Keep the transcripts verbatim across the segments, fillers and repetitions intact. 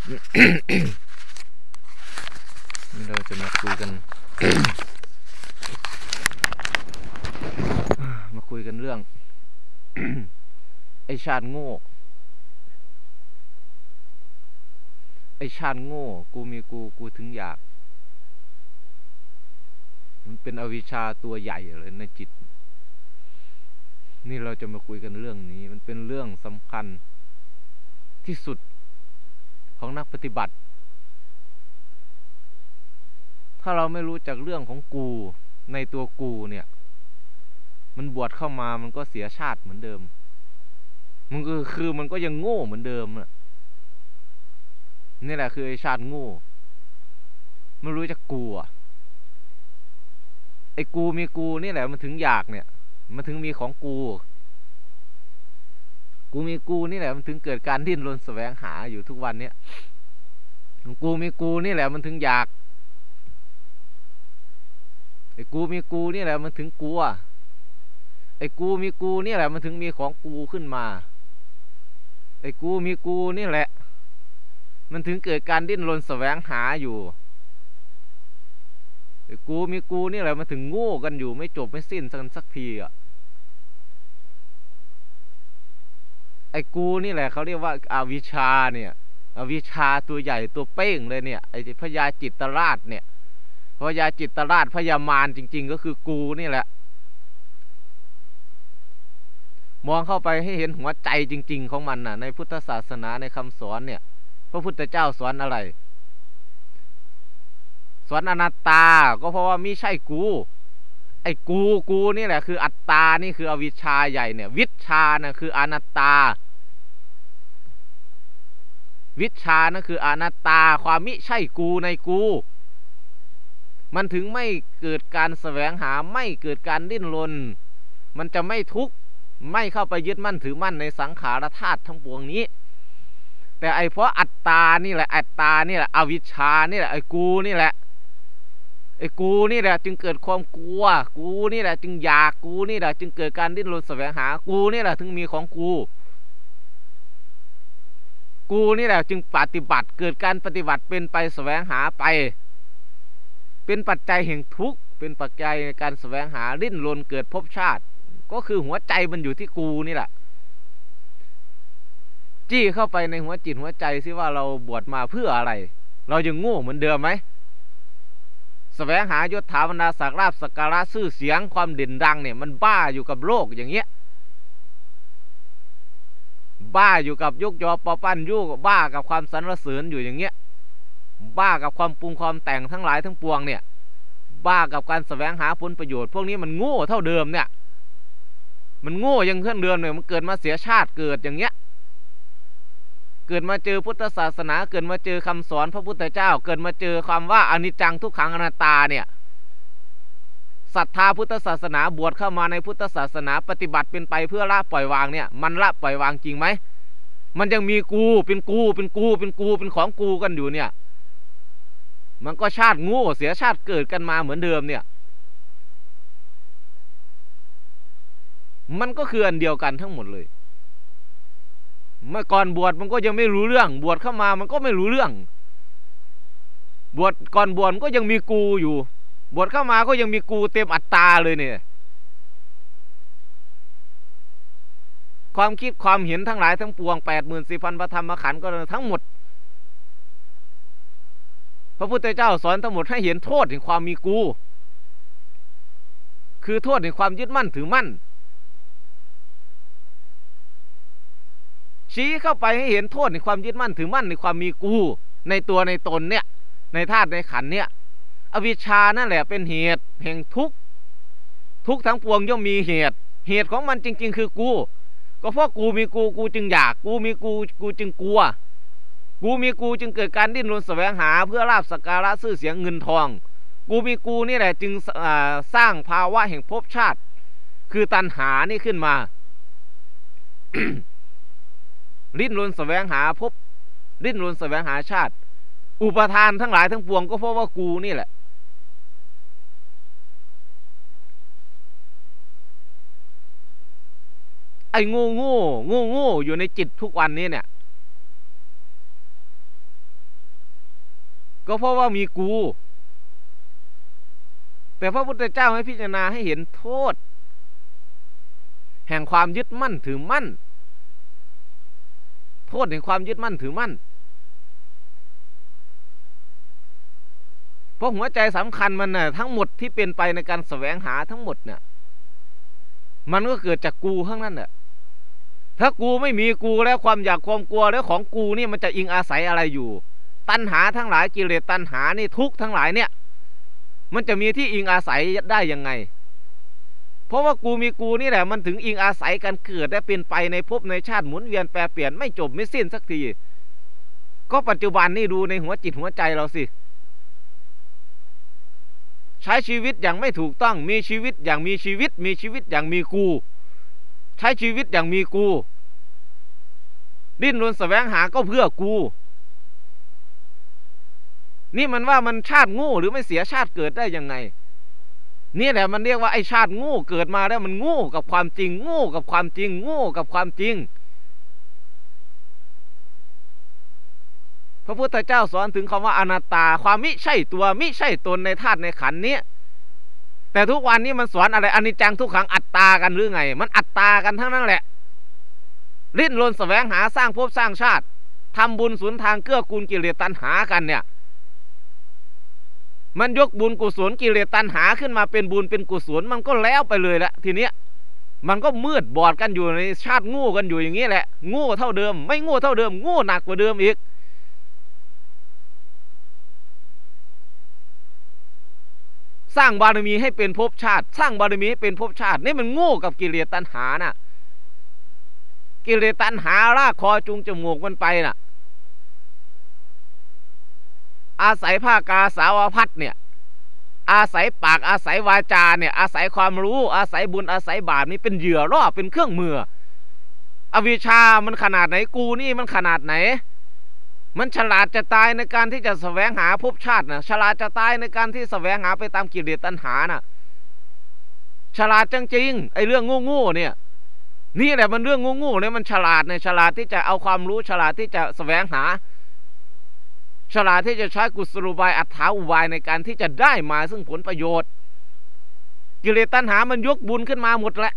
เราจะมาคุยกัน มาคุยกันเรื่อง ไอชาติโง่ไอชาติโง่กูมีกูกูถึงอยากมันเป็นอวิชชาตัวใหญ่เลยในจิตนี่เราจะมาคุยกันเรื่องนี้มันเป็นเรื่องสำคัญที่สุดของนักปฏิบัติถ้าเราไม่รู้จักเรื่องของกูในตัวกูเนี่ยมันบวชเข้ามามันก็เสียชาติเหมือนเดิมมันก็คือมันก็ยังโง่เหมือนเดิมน่ะนี่แหละคือไอ้ชาติโง่ไม่รู้จักกูอ่ะไอ้กูมีกูนี่แหละมันถึงอยากเนี่ยมันถึงมีของกูกูมีกูนี่แหละมันถึงเกิดการดิ้นรนแสวงหาอยู่ทุกวันเนี้ยกูมีกูนี่แหละมันถึงอยากไอ้กูมีกูนี่แหละมันถึงกลัวไอ้กูมีกูนี่แหละมันถึงมีของกูขึ้นมาไอ้กูมีกูนี่แหละมันถึงเกิดการดิ้นรนแสวงหาอยู่ไอ้กูมีกูนี่แหละมันถึงโง่กันอยู่ไม่จบไม่สิ้นสักสักทีอ่ะไอ้กูนี่แหละเขาเรียกว่าอวิชชาเนี่ยอวิชชาตัวใหญ่ตัวเป้งเลยเนี่ยไอ้พญาจิตตราชเนี่ยพญาจิตตราชพญามารจริงๆก็คือกูนี่แหละมองเข้าไปให้เห็นหัวใจจริงๆของมันน่ะในพุทธศาสนาในคำสอนเนี่ยพระพุทธเจ้าสอนอะไรสอนอนัตตาก็เพราะว่าไม่ใช่กูไอ้กูกูนี่แหละคืออัตตานี่คืออวิชชาใหญ่เนี่ยวิชชานะคืออนัตตาวิชชานะคืออนัตตาความมิใช่กูในกูมันถึงไม่เกิดการแสวงหาไม่เกิดการดิ้นรนมันจะไม่ทุกข์ไม่เข้าไปยึดมั่นถือมั่นในสังขารธาตุทั้งปวงนี้แต่ไอ้เพราะอัตตานี่แหละอัตตานี่แหละอวิชชานี่แหละไอ้กูนี่แหละไอ้กูนี่แหละจึงเกิดความกลัวกูนี่แหละจึงอยากกูนี่แหละจึงเกิดการดิ้นรนแสวงหากูนี่แหละถึงมีของกูกูนี่แหละจึงปฏิบัติเกิดการปฏิบัติเป็นไปแสวงหาไปเป็นปัจจัยแห่งทุกข์เป็นปัจจัยในการแสวงหาดิ้นรนเกิดภพชาติก็คือหัวใจมันอยู่ที่กูนี่แหละจี้เข้าไปในหัวจิตหัวใจซิว่าเราบวชมาเพื่ออะไรเรายังโง่เหมือนเดิมไหมแสวงหายศถาบรรดาศักดิ์ลาภสักการะชื่อเสียงความเด่นดังเนี่ยมันบ้าอยู่กับโลกอย่างเงี้ยบ้าอยู่กับยกยอปอปั้นยุบ้ากับความสรรเสริญอยู่อย่างเงี้ยบ้ากับความปรุงความแต่งทั้งหลายทั้งปวงเนี่ยบ้ากับการแสวงหาผลประโยชน์พวกนี้มันโง่เท่าเดิมเนี่ยมันโง่ยังเท่าเดิมเนี่ยมันเกิดมาเสียชาติเกิดอย่างเงี้ยเกิดมาเจอพุทธศาสนาเกิดมาเจอคำสอนพระพุทธเจ้าเกิดมาเจอความว่าอนิจจังทุกขังอนัตตาเนี่ยศรัทธาพุทธศาสนาบวชเข้ามาในพุทธศาสนาปฏิบัติเป็นไปเพื่อละปล่อยวางเนี่ยมันละปล่อยวางจริงไหมมันยังมีกูเป็นกูเป็นกูเป็นกูเป็นของกูกันอยู่เนี่ยมันก็ชาติโง่เสียชาติเกิดกันมาเหมือนเดิมเนี่ยมันก็คืออันเดียวกันทั้งหมดเลยเมื่อก่อนบวชมันก็ยังไม่รู้เรื่องบวชเข้ามามันก็ไม่รู้เรื่องบวชก่อนบวชก็ยังมีกูอยู่บวชเข้ามาก็ยังมีกูเต็มอัตตาเลยเนี่ยความคิดความเห็นทั้งหลายทั้งปวง แปดหมื่นสี่พัน พระธรรมขันธ์ก็ทั้งหมดพระพุทธเจ้าสอนทั้งหมดให้เห็นโทษแห่งความมีกูคือโทษแห่งความยึดมั่นถือมั่นชี้เข้าไปให้เห็นโทษในความยึดมั่นถือมั่นในความมีกูในตัวในตนเนี่ยในธาตุในขันธ์เนี่ยอวิชชานั่นแหละเป็นเหตุแห่งทุกข์ทุกข์ทั้งปวงย่อมมีเหตุเหตุของมันจริงๆคือกูก็เพราะกูมีกูกูจึงอยากกูมีกูกูจึงกลัวกูมีกูจึงเกิดการดิ้นรนแสวงหาเพื่อลาภสักการะชื่อเสียงเงินทองกูมีกูนี่แหละจึงสร้างภาวะแห่งภพชาติคือตัณหานี่ขึ้นมา ดิ้นรนแสวงหาภพดิ้นรนแสวงหาชาติอุปทานทั้งหลายทั้งปวงก็เพราะว่ากูนี่แหละไอ้โง่โง่โง่โง่อยู่ในจิตทุกวันนี้เนี่ยก็เพราะว่ามีกูแต่พระพุทธเจ้าให้พิจารณาให้เห็นโทษแห่งความยึดมั่นถือมั่นโทษแห่งความยึดมั่นถือมั่นเพราะหัวใจสำคัญมันน่ะทั้งหมดที่เป็นไปในการแสวงหาทั้งหมดเนี่ยมันก็เกิดจากกูทั้งนั้นแหละถ้ากูไม่มีกูแล้วความอยากความกลัวแล้วของกูนี่มันจะอิงอาศัยอะไรอยู่ตัณหาทั้งหลายกิเลสตัณหานี่ทุกข์ทั้งหลายเนี่ยมันจะมีที่อิงอาศัยได้ยังไงเพราะว่ากูมีกูนี่แหละมันถึงอิงอาศัยกันเกิดและเป็นไปในภพในชาติหมุนเวียนแปรเปลี่ยนไม่จบไม่สิ้นสักทีก็ปัจจุบันนี่ดูในหัวจิตหัวใจเราสิใช้ชีวิตอย่างไม่ถูกต้องมีชีวิตอย่างมีชีวิตมีชีวิตอย่างมีกูใช้ชีวิตอย่างมีกูดิ้นรนแสวงหาก็เพื่อกูนี่มันว่ามันชาติโง่หรือไม่เสียชาติเกิดได้ยังไงนี่แหละมันเรียกว่าไอ้ชาติโง่เกิดมาแล้วมันโง่กับความจริงโง่กับความจริงโง่กับความจริงพระพุทธเจ้าสอนถึงคำว่าอนัตตาความมิใช่ตัวมิใช่ตนในธาตุในขันธ์นี้แต่ทุกวันนี้มันสอนอะไรอนิจจังทุกขังอัตตากันหรือไงมันอัตตากันทั้งนั้นแหละลิ้นรนแสวงหาสร้างภพสร้างชาติทำบุญสุนทางเกื้อกูลกิเลสตัณหากันเนี่ยมันยกบุญกุศลกิเลสตัณหาขึ้นมาเป็นบุญเป็นกุศลมันก็แล้วไปเลยละทีเนี้ยมันก็มืดบอดกันอยู่ในชาติโง่กันอยู่อย่างนี้แหละโง่เท่าเดิมไม่โง่เท่าเดิมโง่หนักกว่าเดิมอีกสร้างบารมีให้เป็นภพชาติสร้างบารมีให้เป็นภพชาตินี่มันโง่กับกิเลสตัณหาน่ะกิเลสตัณหารากคอจูงจมูกมันไปน่ะอาศัยภาคกาสาวพัดเนี่ยอาศัยปากอาศัยวาจาเนี่ยอาศัยความรู้อาศัยบุญอาศัยบาปนี่เป็นเหยื่อล่อเป็นเครื่องมืออวิชชามันขนาดไหนกูนี่มันขนาดไหนมันฉลาดจะตายในการที่จะแสวงหาภพชาตินะฉลาดจะตายในการที่แสวงหาไปตามกิเลสตัณหาน่ะฉลาดจริงๆไอ้เรื่องโง่ๆเนี่ยนี่แหละมันเรื่องโง่ๆเนี่ยมันฉลาดในฉลาดที่จะเอาความรู้ฉลาดที่จะแสวงหาฉลาดที่จะใช้กุศโลบายอัตถาอุบายในการที่จะได้มาซึ่งผลประโยชน์กิเลสตัณหามันยกบุญขึ้นมาหมดแหละ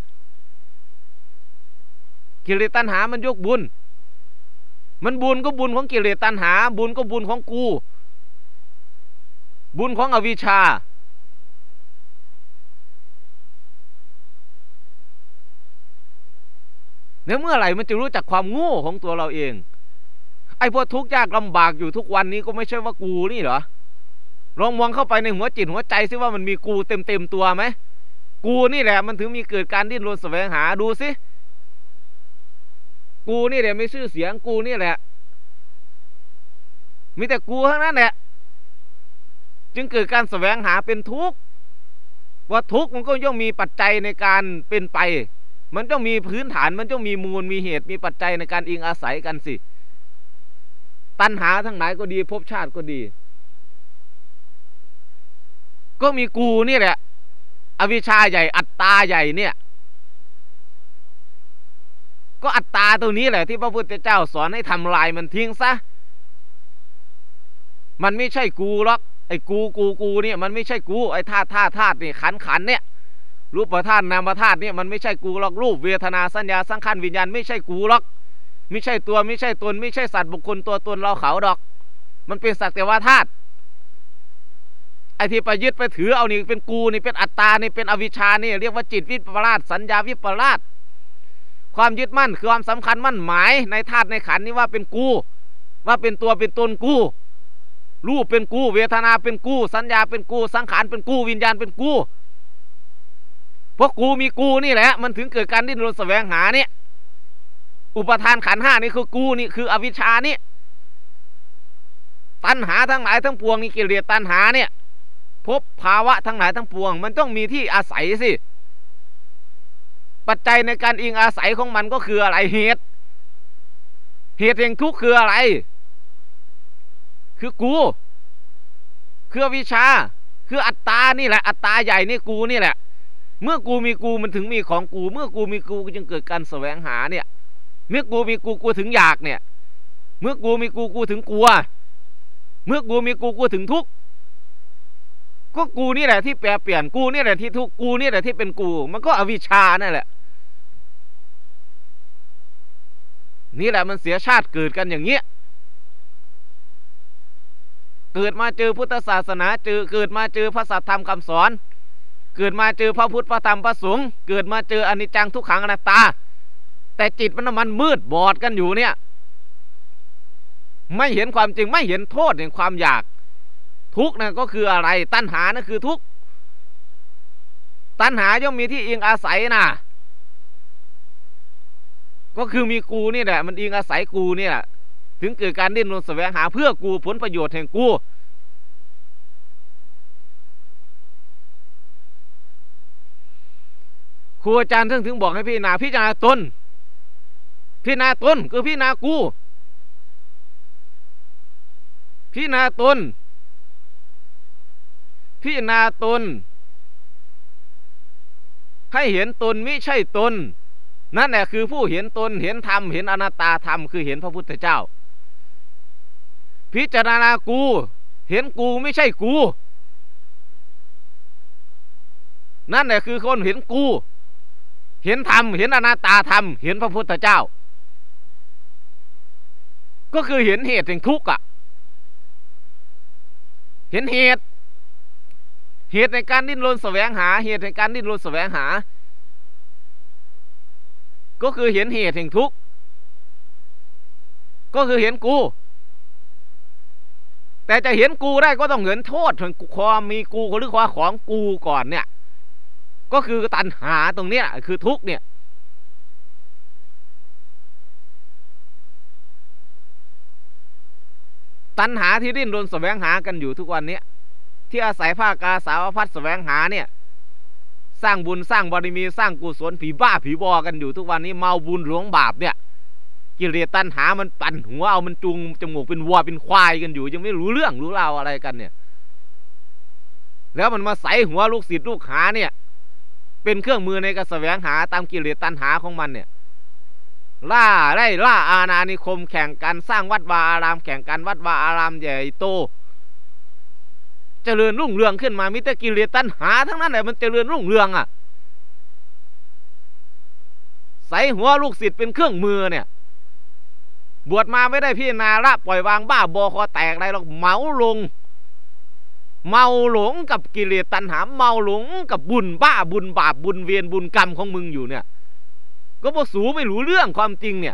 กิเลสตัณหามันยกบุญมันบุญก็บุญของกิเลสตัณหาบุญก็บุญของกูบุญของอวิชชาเนี่ยเมื่อไหร่มันจะรู้จักความโง่ของตัวเราเองไอ้พวกทุกข์ยากลำบากอยู่ทุกวันนี้ก็ไม่ใช่ว่ากูนี่เหรอลองมองเข้าไปในหัวจิตหัวใจซิว่ามันมีกูเต็มเต็มตัวไหมกูนี่แหละมันถึงมีเกิดการดิ้นรนแสวงหาดูสิกูนี่แหละไม่ชื่อเสียงกูนี่แหละมีแต่กูทั้งนั้นแหละจึงเกิดการแสวงหาเป็นทุกข์ว่าทุกข์มันก็ย่อมมีปัจจัยในการเป็นไปมันต้องมีพื้นฐานมันต้องมีมูลมีเหตุมีปัจจัยในการอิงอาศัยกันสิตัณหาทั้งหลายก็ดีภพชาติก็ดีก็มีกูนี่แหละอวิชชาใหญ่อัตตาใหญ่เนี่ยก็อัตตาตัวนี้แหละที่พระพุทธเจ้าสอนให้ทำลายมันทิ้งซะมันไม่ใช่กูหรอกไอ้กูกูกูเนี่ยมันไม่ใช่กูไอ้ธาตุธาตุธาตุนี่ขันขันเนี่ยรูปธาตุนามธาตุเนี่ยมันไม่ใช่กูหรอกรูปเวทนาสัญญาสังขารวิญญาณไม่ใช่กูหรอกไม่ใช่ตัวไม่ใช่ตนไม่ใช่สัตว์บุคคลตัวตนเราเขาดอกมันเป็นสักแต่ว่าธาตุไอ้ที่ไปยึดไปถือเอานี่เป็นกูนี่เป็นอัตตานี่เป็นอวิชชานี่เรียกว่าจิตวิปลาสสัญญาวิปลาสความยึดมั่นคือความสำคัญมั่นหมายในธาตุในขันธ์นี้ว่าเป็นกูว่าเป็นตัวเป็นตนกูรูปเป็นกูเวทนาเป็นกูสัญญาเป็นกูสังขารเป็นกูวิญญาณเป็นกูเพราะกูมีกูนี่แหละมันถึงเกิดการดิ้นรนแสวงหาเนี่ยอุปทานขันธ์ห้านี่คือกูนี่คืออวิชชานี่ตัณหาทั้งหลายทั้งปวงนี่กิเลสตัณหาเนี่ยพบภาวะทั้งหลายทั้งปวงมันต้องมีที่อาศัยสิปัจจัยในการอิงอาศัยของมันก็คืออะไรเหตุเหตุแห่งทุกข์คืออะไรคือกูคืออวิชชาคืออัตตานี่แหละอัตตาใหญ่นี่กูนี่แหละเมื่อกูมีกูมันถึงมีของกูเมื่อกูมีกูจึงเกิดการแสวงหาเนี่ยเมื่อกูมีกูกูถึงอยากเนี่ยเมื่อกูมีกูกูถึงกลัวเมื่อกูมีกูกูถึงทุกข์ก็กูนี่แหละที่แปรเปลี่ยนกูนี่แหละที่ทุกข์กูนี่แหละที่เป็นกูมันก็อวิชชานั่นแหละนี่แหละมันเสียชาติเกิดกันอย่างเงี้ยเกิดมาเจอพุทธศาสนาเจอเกิดมาเจอพระสัทธรรมคำสอนเกิดมาเจอพระพุทธพระธรรมพระสงฆ์เกิดมาเจออนิจจังทุกขังอนัตตาแต่จิตมันมันมืดบอดกันอยู่เนี่ยไม่เห็นความจริงไม่เห็นโทษแห่งความอยากทุกข์นั่นก็คืออะไรตัณหานั่นคือทุกข์ตัณหาย่อมมีที่อิงอาศัยนะก็คือมีกูนี่แหละมันอิงอาศัยกูนี่แหละถึงเกิดการดิ้นรนแสวงหาเพื่อกูผลประโยชน์แห่งกูครูอาจารย์ถึงถึงบอกให้พี่นาพี่จารณาตนพี่นาตนคือพี่นากูพี่นาตนพี่นาตนให้เห็นตนไม่ใช่ตนนั่นแหละคือผู้เห็นตนเห็นธรรมเห็นอนัตตาธรรมคือเห็นพระพุทธเจ้าพิจารณากูเห็นกูไม่ใช่กูนั่นแหละคือคนเห็นกูเห็นธรรมเห็นอนัตตาธรรมเห็นพระพุทธเจ้าก็คือเห็นเหตุแห่งทุกข์อ่ะเห็นเหตุเหตุในการดิ้นรนแสวงหาเหตุในการดิ้นรนแสวงหาก็คือเห็นเหตุแห่งทุกข์ก็คือเห็นกูแต่จะเห็นกูได้ก็ต้องเห็นโทษของความมีกูหรือความของกูก่อนเนี่ยก็คือตัณหาตรงเนี้ยคือทุกข์เนี่ยตัณหาที่ดิ้นรนแสวงหากันอยู่ทุกวันนี้ที่อาศัยภาคกาสาวพัดแสวงหาเนี่ยสร้างบุญสร้างบารมีสร้างกุศลผีบ้าผีบอกันอยู่ทุกวันนี้เมาบุญหลวงบาปเนี่ยกิเลสตัณหามันปั่นหัวเอามันจุงจมูกเป็นวัวเป็นควายกันอยู่ยังไม่รู้เรื่องรู้ราวอะไรกันเนี่ยแล้วมันมาใส่หัวลูกศิษย์ลูกหาเนี่ยเป็นเครื่องมือในการแสวงหาตามกิเลสตัณหาของมันเนี่ยล่าไล่ล่าอาณานิคมแข่งกันสร้างวัดวาอารามแข่งกันวัดวาอารามใหญ่โตเจริญรุ่งเรืองขึ้นมามิแต่กิเลสตัณหาทั้งนั้นแหละมันเจริญรุ่งเรืองอ่ะใส่หัวลูกศิษย์เป็นเครื่องมือเนี่ยบวชมาไม่ได้พี่นาละปล่อยวางบ้าบอคอแตกอะไรหรอกเมาลงเมาหลงกับกิเลสตัณหาเมาหลงกับบุญบ้าบุญบาปบุญเวียนบุญกรรมของมึงอยู่เนี่ยก็บ่สูไม่รู้เรื่องความจริงเนี่ย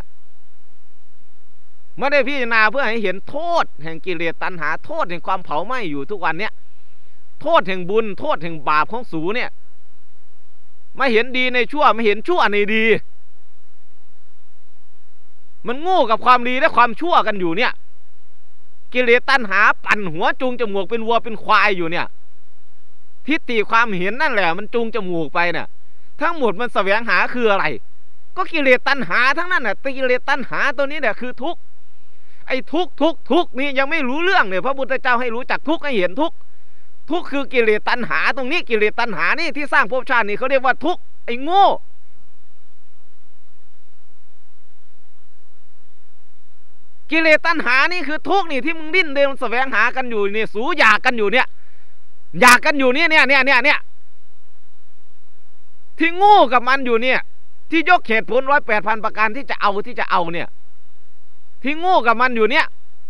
ไม่ได้พิจารณาเพื่อให้เห็นโทษแห่งกิเลสตัณหาโทษแห่งความเผาไหม้อยู่ทุกวันเนี่ยโทษแห่งบุญโทษแห่งบาปของสูเนี่ยไม่เห็นดีในชั่วไม่เห็นชั่วในดีมันโง่กับความดีและความชั่วกันอยู่เนี่ยกิเลสตัณหาปั่นหัวจูงจมูกเป็นวัวเป็นควายอยู่เนี่ยทิฏฐิความเห็นนั่นแหละมันจูงจมูกไปเนี่ยทั้งหมดมันแสวงหาคืออะไรก็กิเลสตัณหาทั้งนั้นน่ะกิเลสตัณหาตัวนี้เนี่ยคือทุกข์ไอ้ทุกข์ทุกข์ทุกข์นี่ยังไม่รู้เรื่องเลยพระพุทธเจ้าให้รู้จักทุกข์ให้เห็นทุกข์ทุกข์คือกิเลสตัณหาตรงนี้กิเลสตัณหานี่ที่สร้างภพชาตินี่เขาเรียกว่าทุกข์ไอ้โง่กิเลสตัณหานี่คือทุกข์นี่ที่มึงดิ้นเดินแสวงหากันอยู่เนี่ยสูอยากกันอยู่เนี่ยอยากกันอยู่เนี่ยเนี่ยเนี่ยเนี่ยเนี่ยที่โง่กับมันอยู่เนี่ยที่ยกเหตุผลร้อยแปดพันประการที่จะเอาที่จะเอาเนี่ยที่โง่กับมันอยู่เนี่ย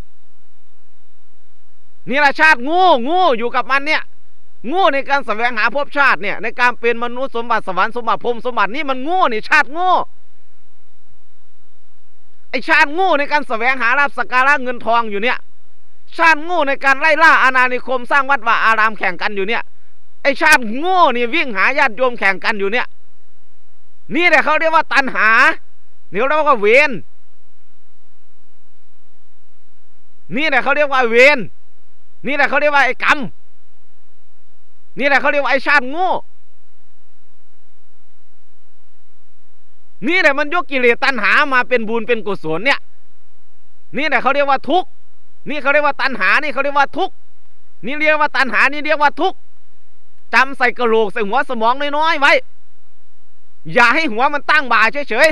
นี่แหละชาติโง่โง่อยู่กับมันเนี่ยโง่ในการแสวงหาภพชาติเนี่ยในการเป็นมนุษย์สมบัติสวรรค์สมบัติพรหมสมบัตินี่มันโง่นี่ชาติโง่ไอชาติโง่ในการแสวงหาลาภสักการะเงินทองอยู่เนี่ยชาติโง่ในการไล่ล่าอาณานิคมสร้างวัดวาอารามแข่งกันอยู่เนี่ยไอชาติโง่นี่วิ่งหาญาติโยมแข่งกันอยู่เนี่ยนี่แหละเขาเรียกว่าตัณหาเนี่ยเราเรียกว่าเวรนี่แหละเขาเรียกว่าเวรนี่แหละเขาเรียกว่าไอ้กรรมนี่แหละเขาเรียกว่าไอ้ชาติโง่นี่แหละมันยกกิเลสตัณหามาเป็นบุญเป็นกุศลเนี่ยนี่แหละเขาเรียกว่าทุกข์นี่เขาเรียกว่าตัณหานี่เขาเรียกว่าทุกข์นี่เรียกว่าตัณหานี่เรียกว่าทุกข์จำใส่กระโหลกใส่หัวสมองน้อยๆไว้อย่าให้หัวมันตั้งบ่าเฉย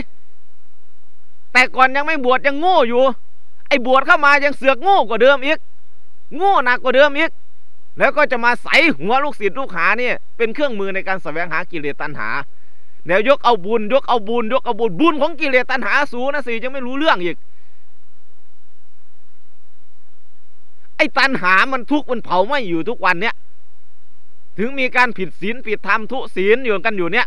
ๆแต่ก่อนยังไม่บวชยังโง่อยู่ไอ้บวชเข้ามายังเสือกโง่กว่าเดิมอีกโง่หนักกว่าเดิมอีกแล้วก็จะมาใส่หัวลูกศิษย์ลูกหาเนี่ยเป็นเครื่องมือในการแสวงหากิเลสตัณหาเดี๋ยวยกเอาบุญยกเอาบุญยกเอาบุญบุญของกิเลสตัณหาสูนะสิยังไม่รู้เรื่องอีกไอ้ตัณหามันทุกข์มันเผาไม่อยู่ทุกวันเนี่ยถึงมีการผิดศีลผิดธรรมทุศีลอยู่กันอยู่เนี่ย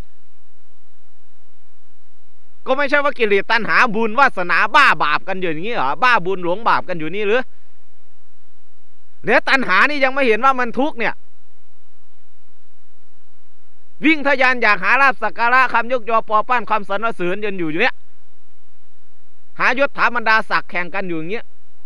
ก็ไม่ใช่ว่ากิเลสตัณหาบุญวาสนาบ้าบาปกันอยู่อย่างนี้เหรอบ้าบุญหลงบาปกันอยู่นี่หรือแล้วตัณหานี่ยังไม่เห็นว่ามันทุกข์เนี่ยวิ่งทะยานอยากหาลาภสักการะคำยกยอปอปั้นความสรรเสริญจนอยู่อยู่เนี่ยหายศถาบรรดาศักดิ์แข่งกันอยู่อย่างเงี้ย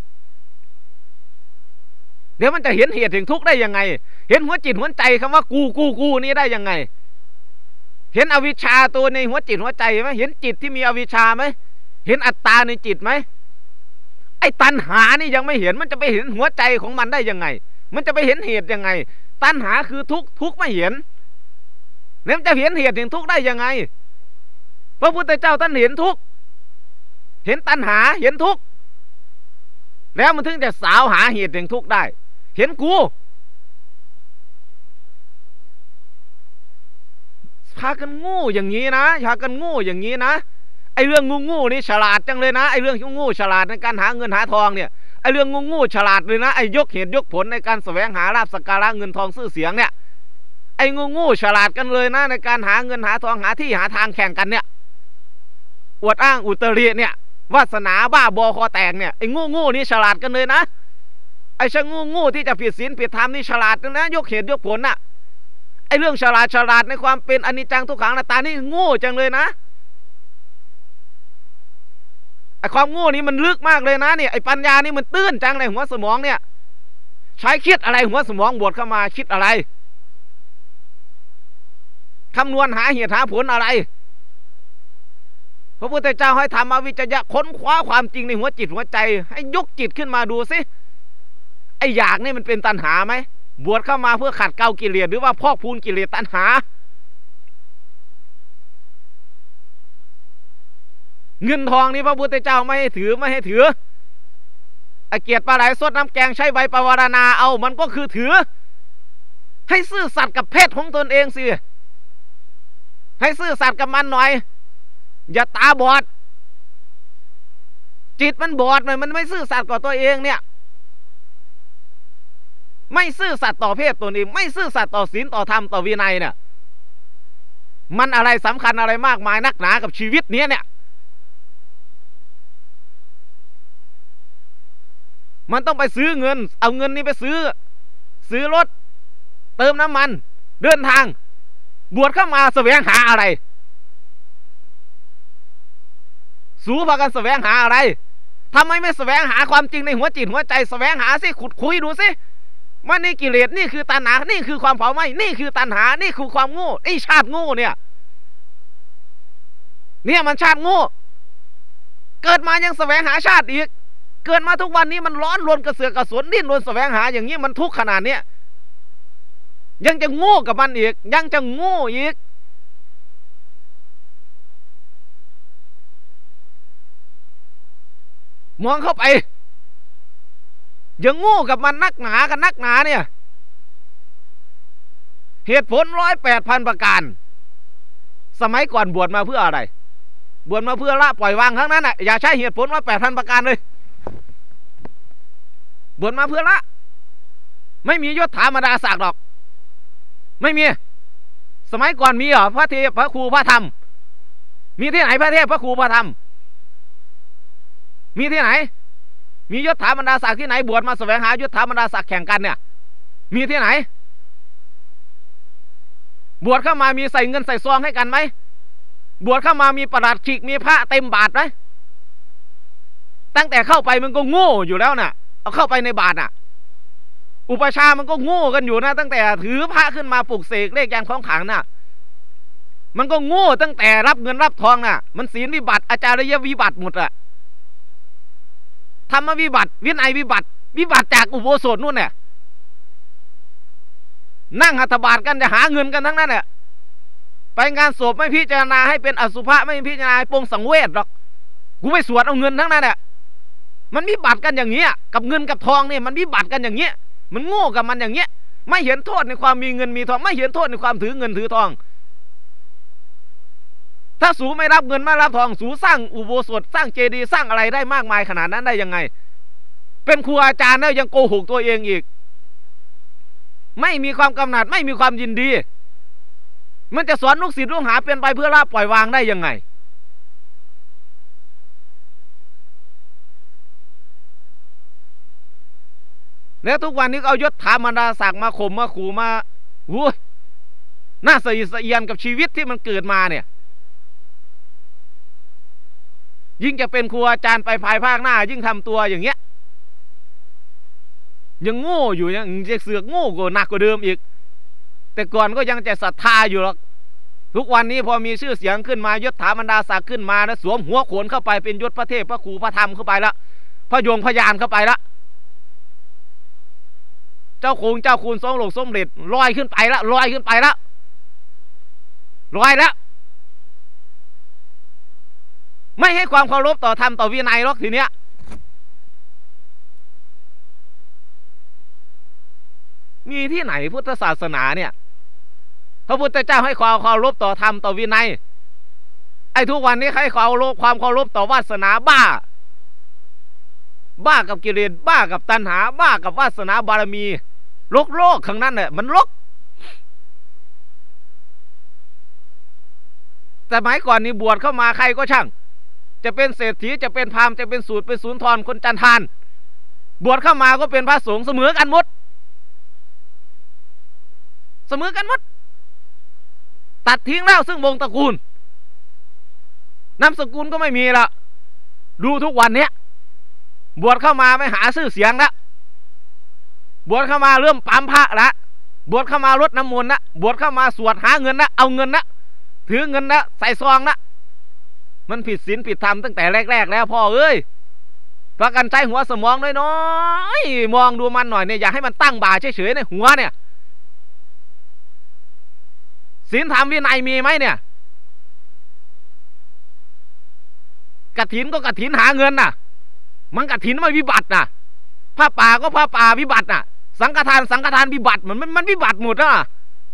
เดี๋ยวมันจะเห็นเหตุถึงทุกข์ได้ยังไงเห็นหัวจิตหัวใจคำว่ากูกูกูนี่ได้ยังไงเห็นอวิชชาตัวในหัวจิตหัวใจไหมเห็นจิตที่มีอวิชชาไหมเห็นอัตตาในจิตไหมไอ้ตัณหานี่ยังไม่เห็นมันจะไปเห็นหัวใจของมันได้ยังไงมันจะไปเห็นเหตุยังไงตัณหาคือทุกข์ทุกข์ไม่เห็นแล้วจะเห็นเหตุถึงทุกข์ได้ยังไงพระพุทธเจ้าท่านเห็นทุกข์เห็นตัณหาเห็นทุกข์แล้วมันถึงจะสาวหาเหตุถึงทุกข์ได้เห็นกูพากันงูอย่างนี้นะพากันงูอย่างนี้นะไอ้เรื่องงูงูนี่ฉลาดจังเลยนะไอ้เรื่องงูฉลาดในการหาเงินหาทองเนี่ยไอ้เรื่องงูงูฉลาดเลยนะไอ้ยกเหตุยกผลในการแสวงหาลาภสักการะเงินทองชื่อเสียงเนี่ยไอ้งูงูฉลาดกันเลยนะในการหาเงินหาทองหาที่หาทางแข่งกันเนี่ยอวดอ้างอุตริเนี่ยวาสนาบ้าบอคอแตกเนี่ยไอ้งูงูนี่ฉลาดกันเลยนะไอ้ช่างงูงูที่จะผิดศีลผิดธรรมนี่ฉลาดนะยกเหตุยกผลน่ะไอ้เรื่องฉลาดฉลาดในความเป็นอนิจจังทุกขังอนัตตานี่โง่จังเลยนะไอ้ความโง่นี่มันลึกมากเลยนะเนี่ยไอ้ปัญญานี่มันตื้นจังในหัวสมองเนี่ยใช้คิดอะไรหัวสมองบวชเข้ามาคิดอะไรคำนวณหาเหตุหาผลอะไรพระพุทธเจ้าให้ทำอวิจจยะค้นคว้าความจริงในหัวจิตหัวใจให้ยกจิตขึ้นมาดูสิไอ้อยากนี่มันเป็นตัณหาไหมบวชเข้ามาเพื่อขัดเกลากิเลสหรือว่าพอกพูนกิเลสตัณหาเงินทองนี่พระพุทธเจ้าไม่ให้ถือไม่ให้ถือไอเกียรติปลาไหลสดน้ำแกงใช้ใบปวารณาเอามันก็คือถือให้ซื่อสัตย์กับเพศของตนเองสิให้ซื่อสัตย์กับมันหน่อยอย่าตาบอดจิตมันบอดหน่อยมันไม่ซื่อสัตย์กับตัวเองเนี่ยไม่ซื่อสัตย์ต่อเพศตนเองไม่ซื่อสัตย์ต่อศีลต่อธรรมต่อวินัยเนี่ยมันอะไรสำคัญอะไรมากมายนักหนากับชีวิตนี้เนี่ยมันต้องไปซื้อเงินเอาเงินนี้ไปซื้อซื้อรถเติมน้ำมันเดินทางบวชเข้ามาแสวงหาอะไรสู้พากันแสวงหาอะไรทำไมไม่แสวงหาความจริงในหัวจิตหัวใจแสวงหาสิขุดคุยดูสิว่านี่กิเลสนี่คือตัณหานี่คือความเผาไหม้นี่คือตัณหานี่คือความโง่ไอ้ชาติโง่เนี่ยเนี่ยมันชาติโง่เกิดมายังแสวงหาชาติอีกเกิดมาทุกวันนี้มันร้อนรนกระเสือกกระสนดิ้นรนแสวงหาอย่างนี้มันทุกข์ขนาดเนี้ยยังจะโง่กับมันอีกยังจะโง่อีกมองเข้าไปยังโง่กับมันนักหนากันนักหนาเนี่ยเหตุผลร้อยแปดพันประการสมัยก่อนบวชมาเพื่ออะไรบวชมาเพื่อละปล่อยวางทั้งนั้นน่ะอย่าใช้เหตุผลร้อยแปดพันประการเลยบวชมาเพื่อละไม่มียศถาบรรดาศักดิ์หรอกไม่มีสมัยก่อนมีเหรอพระเทพพระครูพระธรรมมีที่ไหนพระเทพพระครูพระธรรมมีที่ไหนมียศถาบรรดาศักดิ์ที่ไหนบวชมาแสวงหายศถาบรรดาศักดิ์แข่งกันเนี่ยมีที่ไหนบวชเข้ามามีใส่เงินใส่ซองให้กันไหมบวชเข้ามามีประหลัดขิกมีพระเต็มบาทไหมตั้งแต่เข้าไปมันก็โง่อยู่แล้วน่ะเอาเข้าไปในบาทน่ะอุปชามันก็โง่กันอยู่นะตั้งแต่ถือพระขึ้นมาปลุกเสกเลขยันของขังน่ะมันก็โง่ตั้งแต่รับเงินรับทองน่ะมันศีลวิบัติอาจารยวิบัติหมดอะธรรมวิบัติวินัยวิบัติวิบัติจากอุโบสถนู่นเนี่ยนั่งหัตถบาทกันจะหาเงินกันทั้งนั้นแหละไปงานศพไม่พิจารณาให้เป็นอสุภะไม่พิจารณาปงสังเวชหรอกกูไม่สวดเอาเงินทั้งนั้นแหละมันวิบัติกันอย่างเงี้ยกับเงินกับทองเนี่ยมันวิบัติกันอย่างเงี้ยมันโง่กับมันอย่างเงี้ยไม่เห็นโทษในความมีเงินมีทองไม่เห็นโทษในความถือเงินถือทองถ้าสูไม่รับเงินไม่รับทองสูสร้างอุโบสถสร้างเจดีย์สร้างอะไรได้มากมายขนาดนั้นได้ยังไงเป็นครูอาจารย์แล้วยังโกหกตัวเองอีกไม่มีความกำหนัดไม่มีความยินดีมันจะสอนลูกศิษย์ลูกหาเป็นไปเพื่อละปล่อยวางได้ยังไงแล้วทุกวันนี้เอายศถาบรรดาศักดิ์มาข่มมาขู่มาวุ้ยน่าสะอิดสะเอียนกับชีวิตที่มันเกิดมาเนี่ยยิ่งจะเป็นครูอาจารย์ไปภายภาคหน้ายิ่งทำตัวอย่างเงี้ยยังโง่อยู่ยังจะเสือกโง่กว่าหนักกว่าเดิมอีกแต่ก่อนก็ยังจะศรัทธาอยู่หรอกทุกวันนี้พอมีชื่อเสียงขึ้นมายศถาบรรดาศักดิ์ขึ้นมาแล้วสวมหัวโขนเข้าไปเป็นยศพระเทพพระครูพระธรรมเข้าไปละพระยงพยานเข้าไปละเจ้าคงเจ้าคุณสมหลงสมเด็จลอยขึ้นไปละลอยขึ้นไปละลอยแล้วไม่ให้ความเคารพต่อธรรมต่อวินัยหรอกทีเนี้ยมีที่ไหนพุทธศาสนาเนี่ยพระพุทธเจ้าให้ความเคารพต่อธรรมต่อวินัยไอ้ทุกวันนี้ให้ความเคารพความเคารพต่อวาสนาบ้าบ้ากับกิเลสบ้ากับตัณหาบ้ากับวาสนาบารมีโลกโลกข้างนั้นเนี่ยมันลกแต่หมายก่อนนี่บวชเข้ามาใครก็ช่างจะเป็นเศรษฐีจะเป็นพราหมณ์จะเป็นสูตรเป็นศูนย์ทรคนจันทานบวชเข้ามาก็เป็นพระสงฆ์เสมอกันหมดเสมอกันหมดตัดทิ้งแล้วซึ่งวงตระกูลนามสกุลก็ไม่มีละดูทุกวันเนี้ยบวชเข้ามาไม่หาชื่อเสียงละบวชเข้ามาเริ่มปั๊มพระละบวชเข้ามารดน้ำมนต์นะบวชเข้ามาสวดหาเงินนะเอาเงินนะถือเงินนะใส่ซองนะมันผิดศีลผิดธรรมตั้งแต่แรกๆแล้วพ่อเอ้ยพากันใช้หัวสมองน้อยๆมองดูมันหน่อยเนี่ยอย่าให้มันตั้งบ่าเฉยๆในหัวเนี่ยศีลธรรมวินัยมีไหมเนี่ยกฐินก็กฐินหาเงินน่ะมันกฐินไม่วิบัติน่ะผ้าป่าก็ผ้าป่าวิบัติน่ะสังฆทานสังฆทานวิบัติมันมันวิบัติหมดน่ะ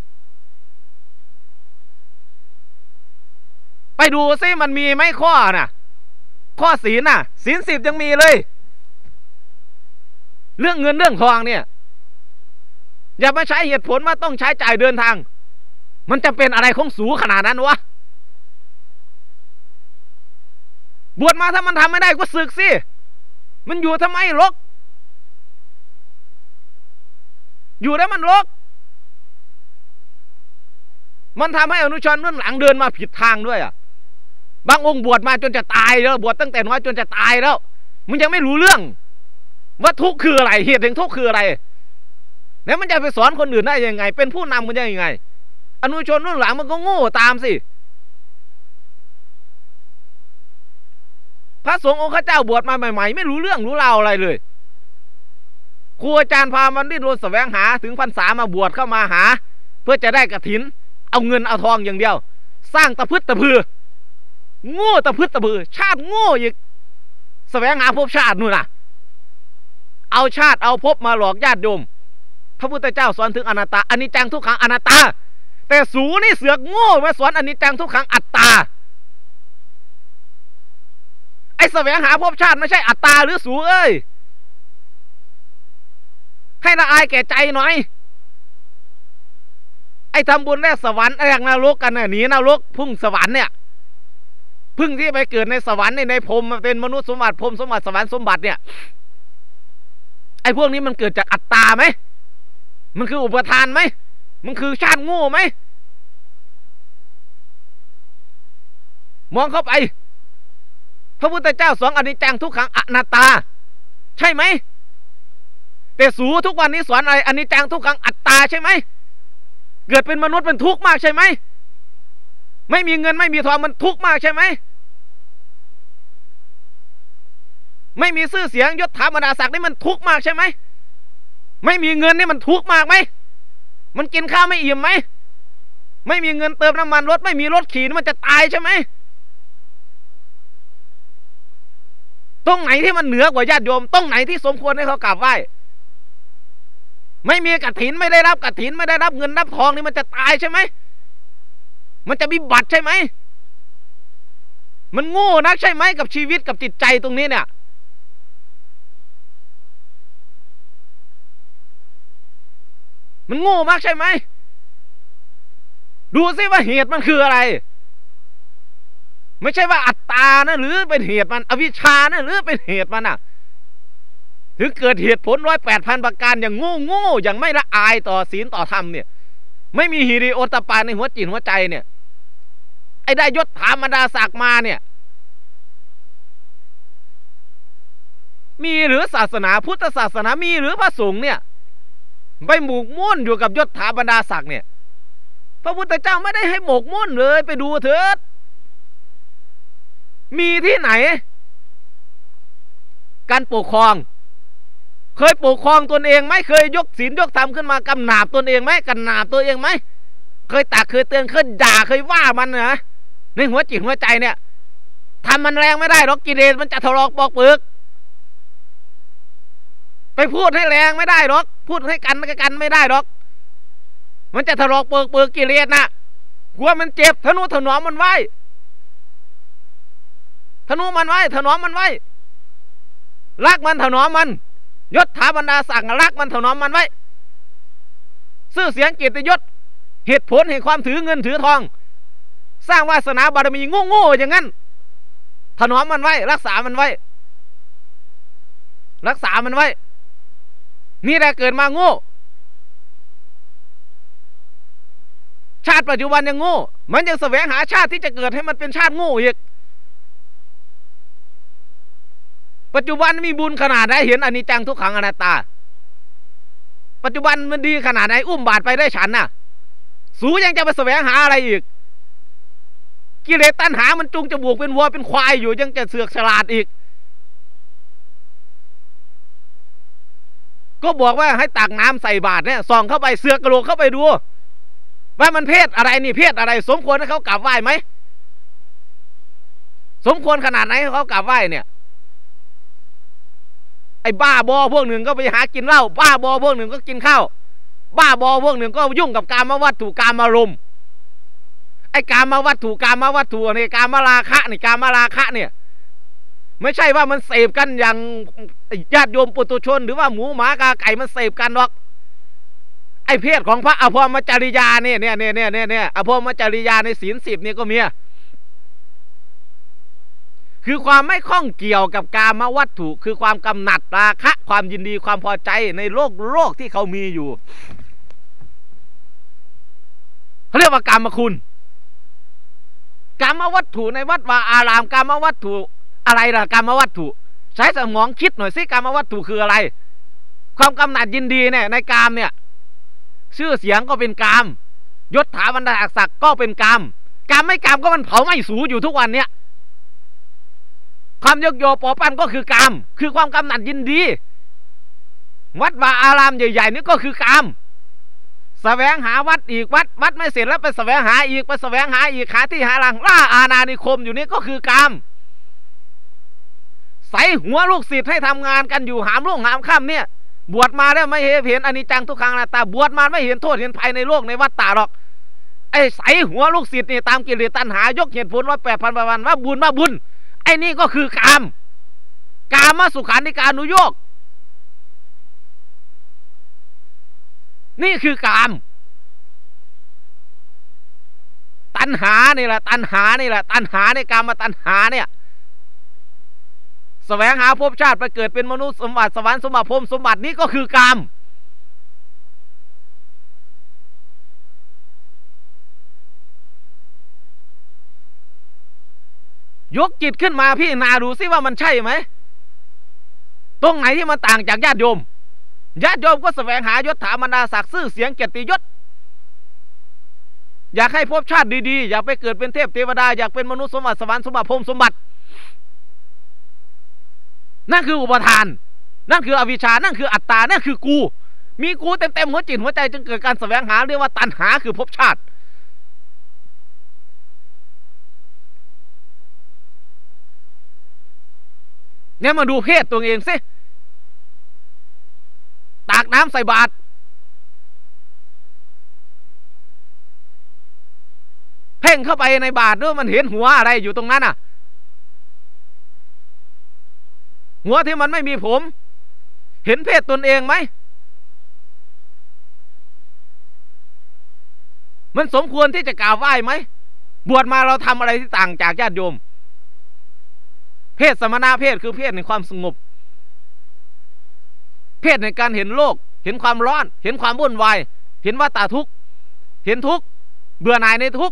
ไปดูซิมันมีไหมข้อน่ะข้อศีลน่ะศีลสิบยังมีเลยเรื่องเงินเรื่องทองเนี่ยอย่ามาใช้เหตุผลว่าต้องใช้จ่ายเดินทางมันจะเป็นอะไรของสูขนาดนั้นวะบวชมาถ้ามันทำไม่ได้ก็สึกสิมันอยู่ทำไมลกอยู่แล้วมันลกมันทำให้อนุชนรุ่นหลังเดินมาผิดทางด้วยอ่ะบางองค์บวชมาจนจะตายแล้วบวชตั้งแต่น้อยจนจะตายแล้วมันยังไม่รู้เรื่องว่าทุกข์คืออะไรเหตุแห่งทุกข์คืออะไรแล้วมันจะไปสอนคนอื่นได้ยังไงเป็นผู้นำมันได้ยังไงอนุชนรุ่นหลังมันก็โง่ตามสิพระสงฆ์องค์ข้าเจ้าบวชมาใหม่ๆไม่รู้เรื่องรู้ราวอะไรเลยครูอาจารย์พามันดิ้นรนแสวงหาถึงพรรษามาบวชเข้ามาหาเพื่อจะได้กฐินเอาเงินเอาทองอย่างเดียวสร้างตะพึดตะพือโง่ตะพึดตะพือชาติโง่อีกแสวงหาภพชาตินู่นน่ะเอาชาติเอาภพมาหลอกญาติโยมพระพุทธเจ้าสอนถึงอนัตตาอนิจจังทุกขังอนัตตาแต่สูนี่เสือกโง่มาสอนอนิจจังทุกขังอัตตาไอ้แสวงหาภพชาติไม่ใช่อัตตาหรือสูเอ้ยให้ละอายแก่ใจหน่อยไอ้ทำบุญแลกสวรรค์แลกนรกกันเนี่ยหนีนรกพุ่งสวรรค์เนี่ยพึ่งที่ไปเกิดในสวรรค์ในในพรหมเป็นมนุษย์สมบัติพรหมสมบัติสวรรค์สมบัติเนี่ยไอ้พวกนี้มันเกิดจากอัตตาไหมมันคืออุปทานไหมมันคือชาติโง่ไหมมองเข้าไปพระพุทธเจ้าสอนอนิจจังทุกขังอนัตตาใช่ไหมแต่สูทุกวันนี้สอนอะไรอนิจจังทุกขังอัตตาใช่ไหมเกิดเป็นมนุษย์มันทุกข์มากใช่ไหมไม่มีเงินไม่มีทองมันทุกข์มากใช่ไหมไม่มีชื่อเสียงยศถาบรรดาศักดิ์นี่มันทุกข์มากใช่ไหมไม่มีเงินนี่มันทุกข์มากไหมมันกินข้าวไม่อิ่มไหมไม่มีเงินเติมน้ำมันรถไม่มีรถขี่มันจะตายใช่ไหมตรงไหนที่มันเหนือกว่าญาติโยมตรงไหนที่สมควรให้เขากราบไหว้ไม่มีกฐินไม่ได้รับกฐินไม่ได้รับเงินรับทองนี่มันจะตายใช่ไหมมันจะวิบัติใช่ไหมมันโง่นักใช่ไหมกับชีวิตกับจิตใจตรงนี้เนี่ยมันโง่มากใช่ไหมดูซิว่าเหตุมันคืออะไรไม่ใช่ว่าอัตตานะหรือเป็นเหตุมันอวิชชานะหรือเป็นเหตุมันอ่ะถึงเกิดเหตุผลร้อยแปดพันประการอย่างโง่โง่อย่างไม่ละอายต่อศีลต่อธรรมเนี่ยไม่มีหิริโอตตปาในหัวจิตหัวใจเนี่ยไอ้ได้ยศถาบรรดาศักดิ์มาเนี่ยมีหรือศาสนาพุทธศาสนามีหรือพระสงฆ์เนี่ยไปหมกมุ่นอยู่กับยศถาบรรดาศักดิ์เนี่ยพระพุทธเจ้าไม่ได้ให้หมกมุ่นเลยไปดูเถิดมีที่ไหนการปกครองเคยปกครองตนเองไหมเคยยกศีลยกธรรมขึ้นมากำหนาบตนเองไหมกำหนาบตัวเองไหมเคยตักเคยเตือนเคยด่าเคยว่ามันนะในหัวจิตหัวใจเนี่ยทำมันแรงไม่ได้หรอกกิเลสมันจะทะลอกปอกเปลือกไปพูดให้แรงไม่ได้หรอกพูดให้กันไม่กันไม่ได้หรอกมันจะทะลอกเปลือกเปลือกกิเลสนะกลัวมันเจ็บทนุถนอมมันไว้ทนุมันไว้ถนอมมันไว้รักมันถนอมมันยศถาบรรดาศักดิ์รักมันถนอมมันไว้ชื่อเสียงเกียรติยศเหตุผลแห่งความถือเงินถือทองสร้างวาสนาบารมีโง่ๆอย่างนั้นถนอมมันไว้รักษามันไว้รักษามันไว้นี่แหละเกิดมาโง่ชาติปัจจุบันยังโง่มันยังแสวงหาชาติที่จะเกิดให้มันเป็นชาติโง่อีกปัจจุบันมีบุญขนาดไหนเห็นอนิจจังทุกขังอนัตตาปัจจุบันมันดีขนาดไหนอุ้มบาตรไปได้ฉันน่ะสูยังจะไปแสวงหาอะไรอีกกิเลสตัณหามันจุงจะบวกเป็นวัวเป็นควายอยู่ยังจะเสือกฉลาดอีกก็บอกว่าให้ตักน้ำใส่บาตรเนี่ยส่องเข้าไปเสือกกระโหลกเข้าไปดูว่ามันเพศอะไรนี่เพศอะไรสมควรให้เขากราบไหว้ไหมสมควรขนาดไหนให้เขากราบไหว้เนี่ยไอ้บ้าบอพวกหนึ่งก็ไปหากินเหล้าบ้าบอพวกหนึ่งก็กินข้าวบ้าบอพวกหนึ่งก็ยุ่งกับกามวัตถุกามารมณ์ไอ้กามวัตถุกามวัตถุเนี่ยกามราคะนี่กามราคะเนี่ยไม่ใช่ว่ามันเสพกันอย่างญาติโยมปุถุชนหรือว่าหมูหมากาไก่มันเสพกันหรอกไอ้เพศของพระอภรมจริยาเนี่ยเนี่ยเนี่ยเนี่ยเนี่ยอภรมจริยาในศีลสิบเนี่ยก็มีคือความไม่ข้องเกี่ยวกับกามวัตถุคือความกำหนัดราคะความยินดีความพอใจในโลกโลกที่เขามีอยู่เขาเรียกว่ากามคุณกามวัตถุในวัดวาอารามกามวัตถุอะไรล่ะกามวัตถุใช้สมองคิดหน่อยสิกามวัตถุคืออะไรความกำหนัดยินดีเนี่ยในกามเนี่ยชื่อเสียงก็เป็นกามยศถาบรรดาศักดิ์ก็เป็นกามกามไม่กามก็มันเผาไหม้สูอยู่ทุกวันเนี่ยความยกโยปอปั้นก็คือกามคือความกำหนัดยินดีวัดวาอารามใหญ่ๆนี่ก็คือกามแสวงหาวัดอีกวัดวัดไม่เสร็จแล้วไปแสวงหาอีกไปแสวงหาอีกหาที่หาหลังล่าอาณานิคมอยู่นี่ก็คือกามใส่หัวลูกศิษย์ให้ทำงานกันอยู่หามรุ่งหามค่ำเนี่ยบวชมาแล้วไม่เห็นอนิจจังทุกขังอนัตตาบวชมาไม่เห็นโทษเห็นภัยในโลกในวัฏฏะหรอกไอ้ใส่หัวลูกศิษย์นี่ตามกิเลสตัณหายกเหตุผลร้อยแปดพันวันว่าบุญว่าบุญไอ้นี่ก็คือกามกามสุขานิการนุโยคนี่คือกามตัณหานี่แหละตัณหานี่แหละตัณหาในกามมาตัณหาเนี่ยแสวงหาภพชาติไปเกิดเป็นมนุษย์สมบัติสวรรค์สมบัติพรหมสมบัตินี้ก็คือกามยกจิตขึ้นมาพี่นาดูซิว่ามันใช่ไหมตรงไหนที่มันต่างจากญาติโยมญาติโยมก็แสวงหายศถาบรรดาศักดิ์ชื่อเสียงเกียรติยศอยากให้ภพชาติดีๆอยากไปเกิดเป็นเทพเทวดาอยากเป็นมนุษย์สมบัติสวรรค์สมบัติพรหมสมบัตินั่นคืออุปทานนั่นคืออวิชชานั่นคืออัตตานั่นคือกูมีกูเต็มๆหัวจิตหัวใจจึงเกิดการแสวงหาเรียกว่าตัณหาคือภพชาติเนี่ยมาดูเพศตัวเองสิตากน้ำใส่บาตรพ่งเข้าไปในบาทด้วยมันเห็นหัวอะไรอยู่ตรงนั้นอ่ะหัวที่มันไม่มีผมเห็นเพศตนเองไหมมันสมควรที่จะกราบไหว้ไหมบวชมาเราทำอะไรที่ต่างจากญาติโยมเพศสมณะเพศคือเพศในความสงบเพศในการเห็นโลกเห็นความร้อนเห็นความวุ่นวายเห็นวัฏฏะทุกข์เห็นทุกข์เบื่อหน่ายในทุกข์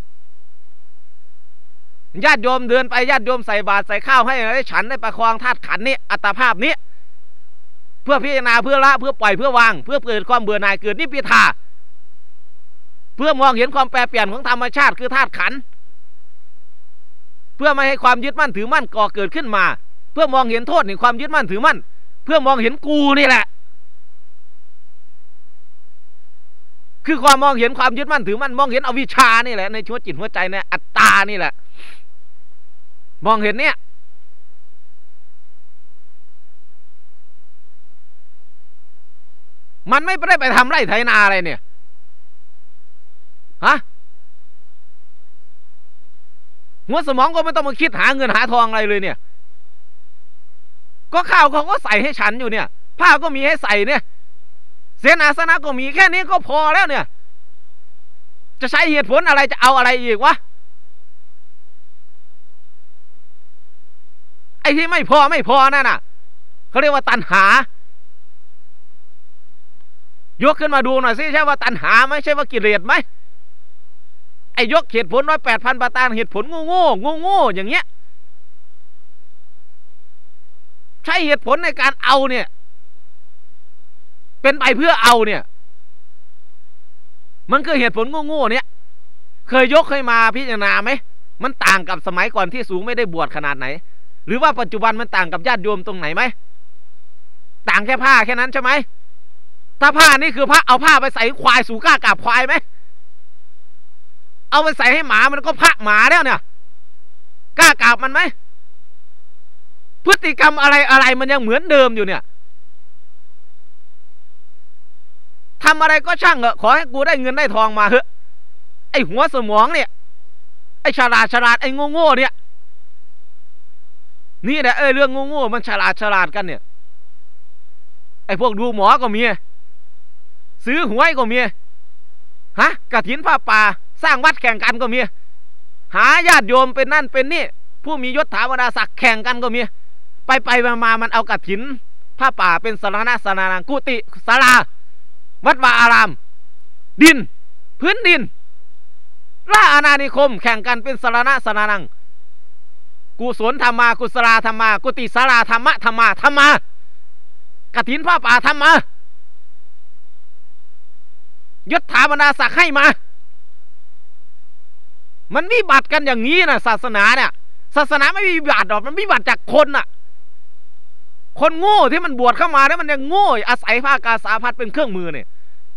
ญาติโยมเดินไปญาติโยมใส่บาตรใส่ข้าวให้ได้ฉันได้ประคองธาตุขันธ์นี้อัตภาพนี้เพื่อพิจารณาเพื่อละเพื่อปล่อยเพื่อวางเพื่อเกิดความเบื่อหน่ายเกิดนิพพิทาเพื่อมองเห็นความแปรเปลี่ยนของธรรมชาติคือธาตุขันธ์เพื่อไม่ให้ความยึดมั่นถือมั่นก่อเกิดขึ้นมาเพื่อมองเห็นโทษในความยึดมั่นถือมั่นเพื่อมองเห็นกูนี่แหละคือความมองเห็นความยึดมั่นถือมั่นมองเห็นอวิชชานี่แหละในหัวจิตหัวใจในอัตตานี่แหละมองเห็นเนี่ยมันไม่ได้ไปทำไร่ไถนาอะไรเนี่ยฮะหัวสมองก็ไม่ต้องมาคิดหาเงินหาทองอะไรเลยเนี่ยก็ข้าวเขาก็ใส่ให้ฉันอยู่เนี่ยผ้าก็มีให้ใส่เนี่ยเสนาสนะก็มีแค่นี้ก็พอแล้วเนี่ยจะใช้เหตุผลอะไรจะเอาอะไรอีกวะไอ้ที่ไม่พอไม่พอนั่นน่ะเขาเรียกว่าตัณหายกขึ้นมาดูหน่อยสิใช่ว่าตัณหาไหมใช่ว่ากิเลสไหมไอ้ยกเหตุผลร้อยแปดพันประการเหตุผลโง่โง่โง่โง่อย่างเงี้ยใช้เหตุผลในการเอาเนี่ยเป็นไปเพื่อเอาเนี่ยมันคือเหตุผลโง่ๆเนี่ยเคยยกเคยมาพิจารณาไหมมันต่างกับสมัยก่อนที่สูงไม่ได้บวชขนาดไหนหรือว่าปัจจุบันมันต่างกับญาติโยมตรงไหนไหมต่างแค่ผ้าแค่นั้นใช่ไหมถ้าผ้านี่คือผ้าเอาผ้าไปใส่ควายสู่กล้ากราบควายไหมเอาไปใส่ให้หมามันก็พระหมาแล้วเนี่ยกล้ากราบมันไหมพฤติกรรมอะไรอะไรมันยังเหมือนเดิมอยู่เนี่ยทำอะไรก็ช่างเหอะขอให้กูได้เงินได้ทองมาเถอะไอ้หัวสมองเนี่ยไอ้ฉลาดฉลาดไอ้โง่โง่เนี่ยนี่แหละเอ้ยเรื่องโง่โง่มันฉลาดฉลาดกันเนี่ยไอ้พวกดูหมอก็มีซื้อหวยก็มีฮะกฐินผ้าป่าสร้างวัดแข่งกันก็มีหาญาติโยมเป็นนั่นเป็นนี่ผู้มียศถาบรรดาศักดิ์แข่งกันก็มีไปไปมามันเอากฐินผ้าป่าเป็นสารณะสารากุฏิศาลาวัดวาอารามดินพื้นดินล่าอาณานิคมแข่งกันเป็นสารณะสารานังกุศลธรรมากุศลธรรมากุฏิศาลาธรรมะธรรมาธรรมากฐินผ้าป่าธรรมายศถาบรรดาศักดิ์ให้มามันวิบัติกันอย่างนี้นะศาสนาเนี่ยศาสนาไม่มีวิบัติหรอกมันวิบัติจากคนน่ะคนโง่ที่มันบวชเข้ามาแล้วมันยังโง่อาศัยผ้ากาสาพัดเป็นเครื่องมือเนี่ย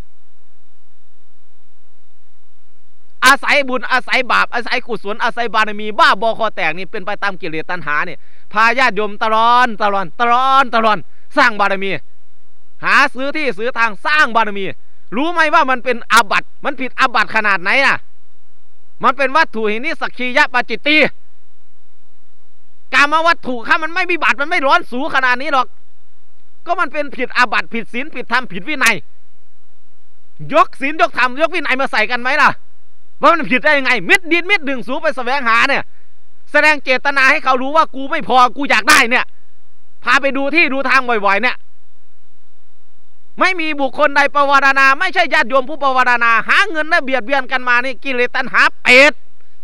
อาศัยบุญอาศัยบาปอาศัยกุศลอาศัยบารมีบ้าบอคอแตกนี่เป็นไปตามกิเลสตัณหาเนี่ยพาญาติโยมตะลอนตะลอนตะลอนตะลอนสร้างบารมีหาซื้อที่ซื้อทางสร้างบารมีรู้ไหมว่ามันเป็นอาบัติมันผิดอาบัติขนาดไหนน่ะมันเป็นวัตถุหินนิสักคียะปจิตตีกามวัตถุข้ามันไม่มีบาดมันไม่ร้อนสูขนาดนี้หรอกก็มันเป็นผิดอาบัติผิดศีลผิดธรรมผิดวินัยยกศีลยกธรรมยกวินัยมาใส่กันไหมล่ะว่ามันผิดได้ยังไงเม็ดดินเม็ดดึงสูไปแสวงหาเนี่ยแสดงเจตนาให้เขารู้ว่ากูไม่พอกูอยากได้เนี่ยพาไปดูที่ดูทางบ่อยๆเนี่ยไม่มีบุคคลใดประวารณาไม่ใช่ญาติโยมผู้ประวารณาหาเงินและเบียดเบียนกันมานี่กิเลสตัณหาเป็ด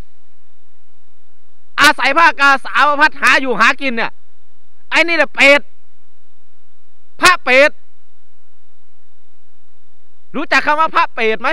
อาศัยผ้ากาสาวพัดหาอยู่หากินเนี่ยไอ้นี่แหละเป็ดพระเป็ดรู้จักคำว่าพระเป็ดไหม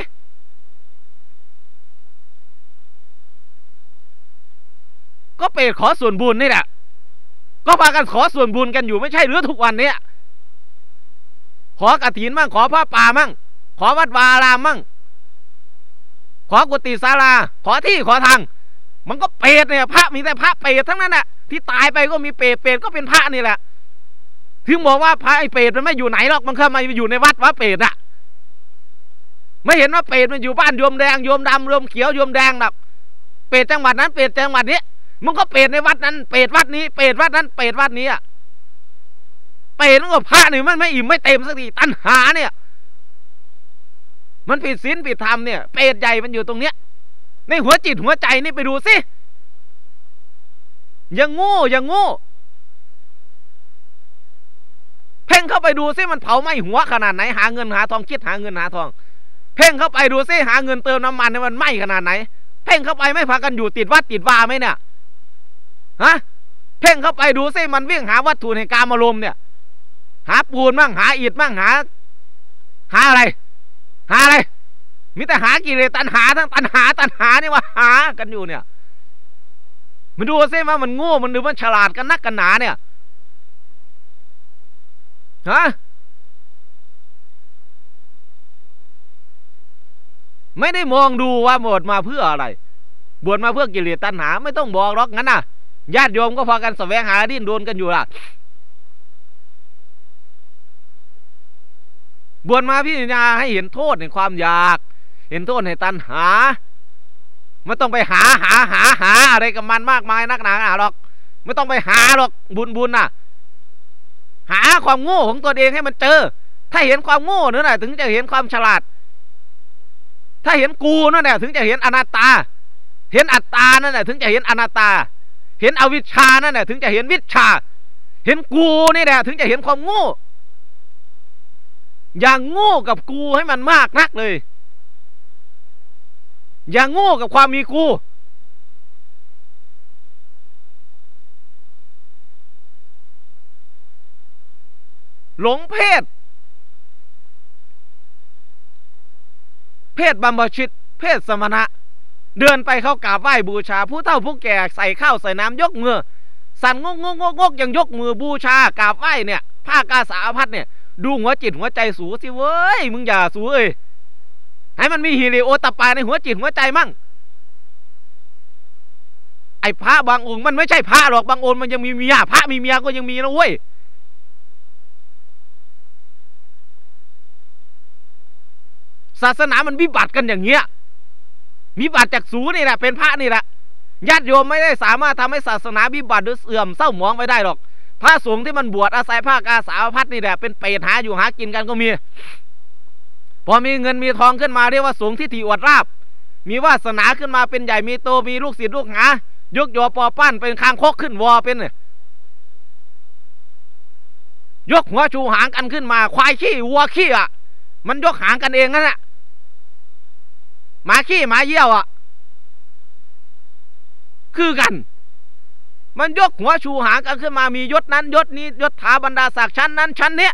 ก็เป็ดขอส่วนบุญนี่แหละก็พากันขอส่วนบุญกันอยู่ไม่ใช่หรือทุกวันนี้ขอกฐินมั่งขอผ้าป่ามั่งขอวัดวาอารามมั่งขอกุฏิศาลาขอที่ขอทางมันก็เปรตเนี่ยพระมีแต่พระเปรตทั้งนั้นน่ะที่ตายไปก็มีเปรตเปรตก็เป็นพระนี่แหละถึงบอกว่าพระไอ้เปรตมันไม่อยู่ไหนหรอกมันเข้ามาอยู่ในวัดวะเปรตอะไม่เห็นว่าเปรตมันอยู่บ้านโยมแดงโยมดำโยมเขียวโยมแดงแบบเปรตจังหวัดนั้นเปรตจังหวัดนี้มึงก็เปรตในวัดนั้นเปรตวัดนี้เปรตวัดนั้นเปรตวัดนี้อ่ะเปรตนั่นก็พระนี่มันไม่อิ่มไม่เต็มสักทีตัณหาเนี่ยมันผิดศีลผิดธรรมเนี่ยเปรตใหญ่มันอยู่ตรงเนี้ยในหัวจิตหัวใจนี่ไปดูสิอย่างโง่อย่างโง่เพ่งเข้าไปดูสิมันเผาไหม้หัวขนาดไหนหาเงินหาทองคิดหาเงินหาทองเพ่งเข้าไปดูสิหาเงินเติมน้ำมันเนี่ยมันไหม้ขนาดไหนเพ่งเข้าไปไม่พากันอยู่ติดวัดติดวาไหมเนี่ยฮะเพ่งเข้าไปดูสิมันวิ่งหาวัตถุในกามารมณ์เนี่ยหาปูนมั่งหาอิฐมั่งหาหาอะไรหาอะไรมิแต่หากิเลสตัณหาทั้งตัณหาตัณหานี่ว่าหากันอยู่เนี่ยมันดูสิว่ามันโง่มันดูมันฉลาดกันนักกันหนาเนี่ยฮะไม่ได้มองดูว่าบวชมาเพื่ออะไรบวชมาเพื่อกิเลสตัณหาไม่ต้องบอกหรอกงั้นน่ะญาติโยมก็พากันแสวงหาดิ้นรนกันอยู่ล่ะบวชมาพิจารณาให้เห็นโทษในความอยากเห็นโทษในตัณหาไม่ต้องไปหาหาหาหาอะไรกับมันมากมายนักหนาหรอกไม่ต้องไปหาหรอกบุญบุญน่ะหาความโง่ของตัวเองให้มันเจอถ้าเห็นความโง่นั่นแหละถึงจะเห็นความฉลาดถ้าเห็นกูนั่นแหละถึงจะเห็นอนัตตาเห็นอัตตานั่นแหละถึงจะเห็นอนัตตาเห็นอวิชชานั่นแหละถึงจะเห็นวิชชาเห็นกูนี่แหละถึงจะเห็นความโง่อย่างโง่กับกูให้มันมากนักเลยอย่างโง่กับความมีกูหลงเพศเพศบัมพชิตเพศสมณะเดินไปเข้ากราบไหว้บูชาผู้เฒ่าผู้แก่ใส่ข้าวใส่น้ำยกมือสั่นงกงกงกยังยกมือบูชากราบไหว้เนี่ยผ้ากาสาพัดเนี่ยดูหัวจิตหัวใจสูสิเว้ยมึงอย่าสูเอ้ยให้มันมีฮิริโอตปาในหัวจิตหัวใจมั่งไอ้พระบางองค์มันไม่ใช่พระหรอกบางองค์มันยังมีเมียพระมีเมียก็ยังมีนะเว้ยศาสนามันวิบัติกันอย่างเงี้ยวิบัติจากสูนี่แหละเป็นพระนี่แหละญาติโยมไม่ได้สามารถทำให้ศาสนาวิบัติหรือเสื่อมเศร้าหมองไปได้หรอกพระสงฆ์ที่มันบวชอาศัยผ้ากาสาวพัดนี่แหละเป็นเปรตหาอยู่หากินกันก็มีพอมีเงินมีทองขึ้นมาเรียกว่าสงฆ์ที่ถี่อวดราบมีวาสนาขึ้นมาเป็นใหญ่มีโตมีลูกศิษย์ลูกหายกยอปอปั้นเป็นคางคกขึ้นวอเป็นยกหัวชูหางกันขึ้นมาควายขี้วัวขี้อ่ะมันยกหางกันเองนั่นแหละหมาขี้หมาเยี่ยวอ่ะคือกันมันยกหัวชูหางกันขึ้นมามียศนั้นยศนี้ยศถาบรรดาศักดิ์ชั้นนั้นชั้นเนี้ย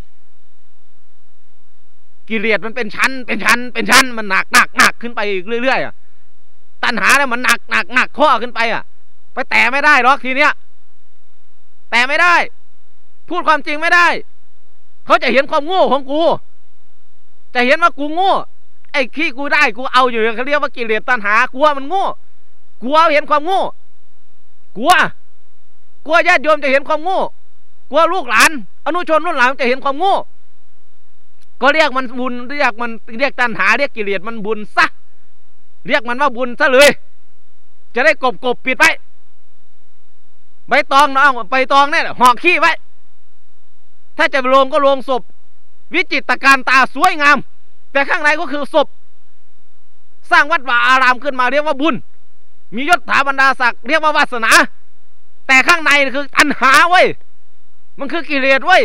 กิเลสมันเป็นชั้นเป็นชั้นเป็นชั้นมันหนักหนักหนักขึ้นไปอีกเรื่อยๆอ่ะตัณหาเนี่ยมันหนักหนักหนักข้อขึ้นไปอ่ะไปแตะไม่ได้หรอกทีเนี้ยแตะไม่ได้พูดความจริงไม่ได้เขาจะเห็นความโง่ของกูจะเห็นว่ากูโง่ไอ้ขี้กูได้กูเอาอยู่เขาเรียกว่ากิเลสตัณหากลัวมันโง่กลัวเห็นความโง่กลัวกลัวญาติโยมจะเห็นความโง่กลัวลูกหลานอนุชนรุ่นหลังจะเห็นความโง่ก็เรียกมันบุญเรียกมันเรียกตัณหาเรียกกิเลสมันบุญซะเรียกมันว่าบุญซะเลยจะได้กบกบปิดไว้ใบตองน้องใบตองเนี่ยห่อขี้ไว้ถ้าจะลงก็ลงศพวิจิตรการตาสวยงามแต่ข้างในก็คือศพสร้างวัดวาอารามขึ้นมาเรียกว่าบุญมียศถาบรรดาศักดิ์เรียกว่าวาสนาแต่ข้างในคือตัณหาเว้ยมันคือกิเลสเว้ย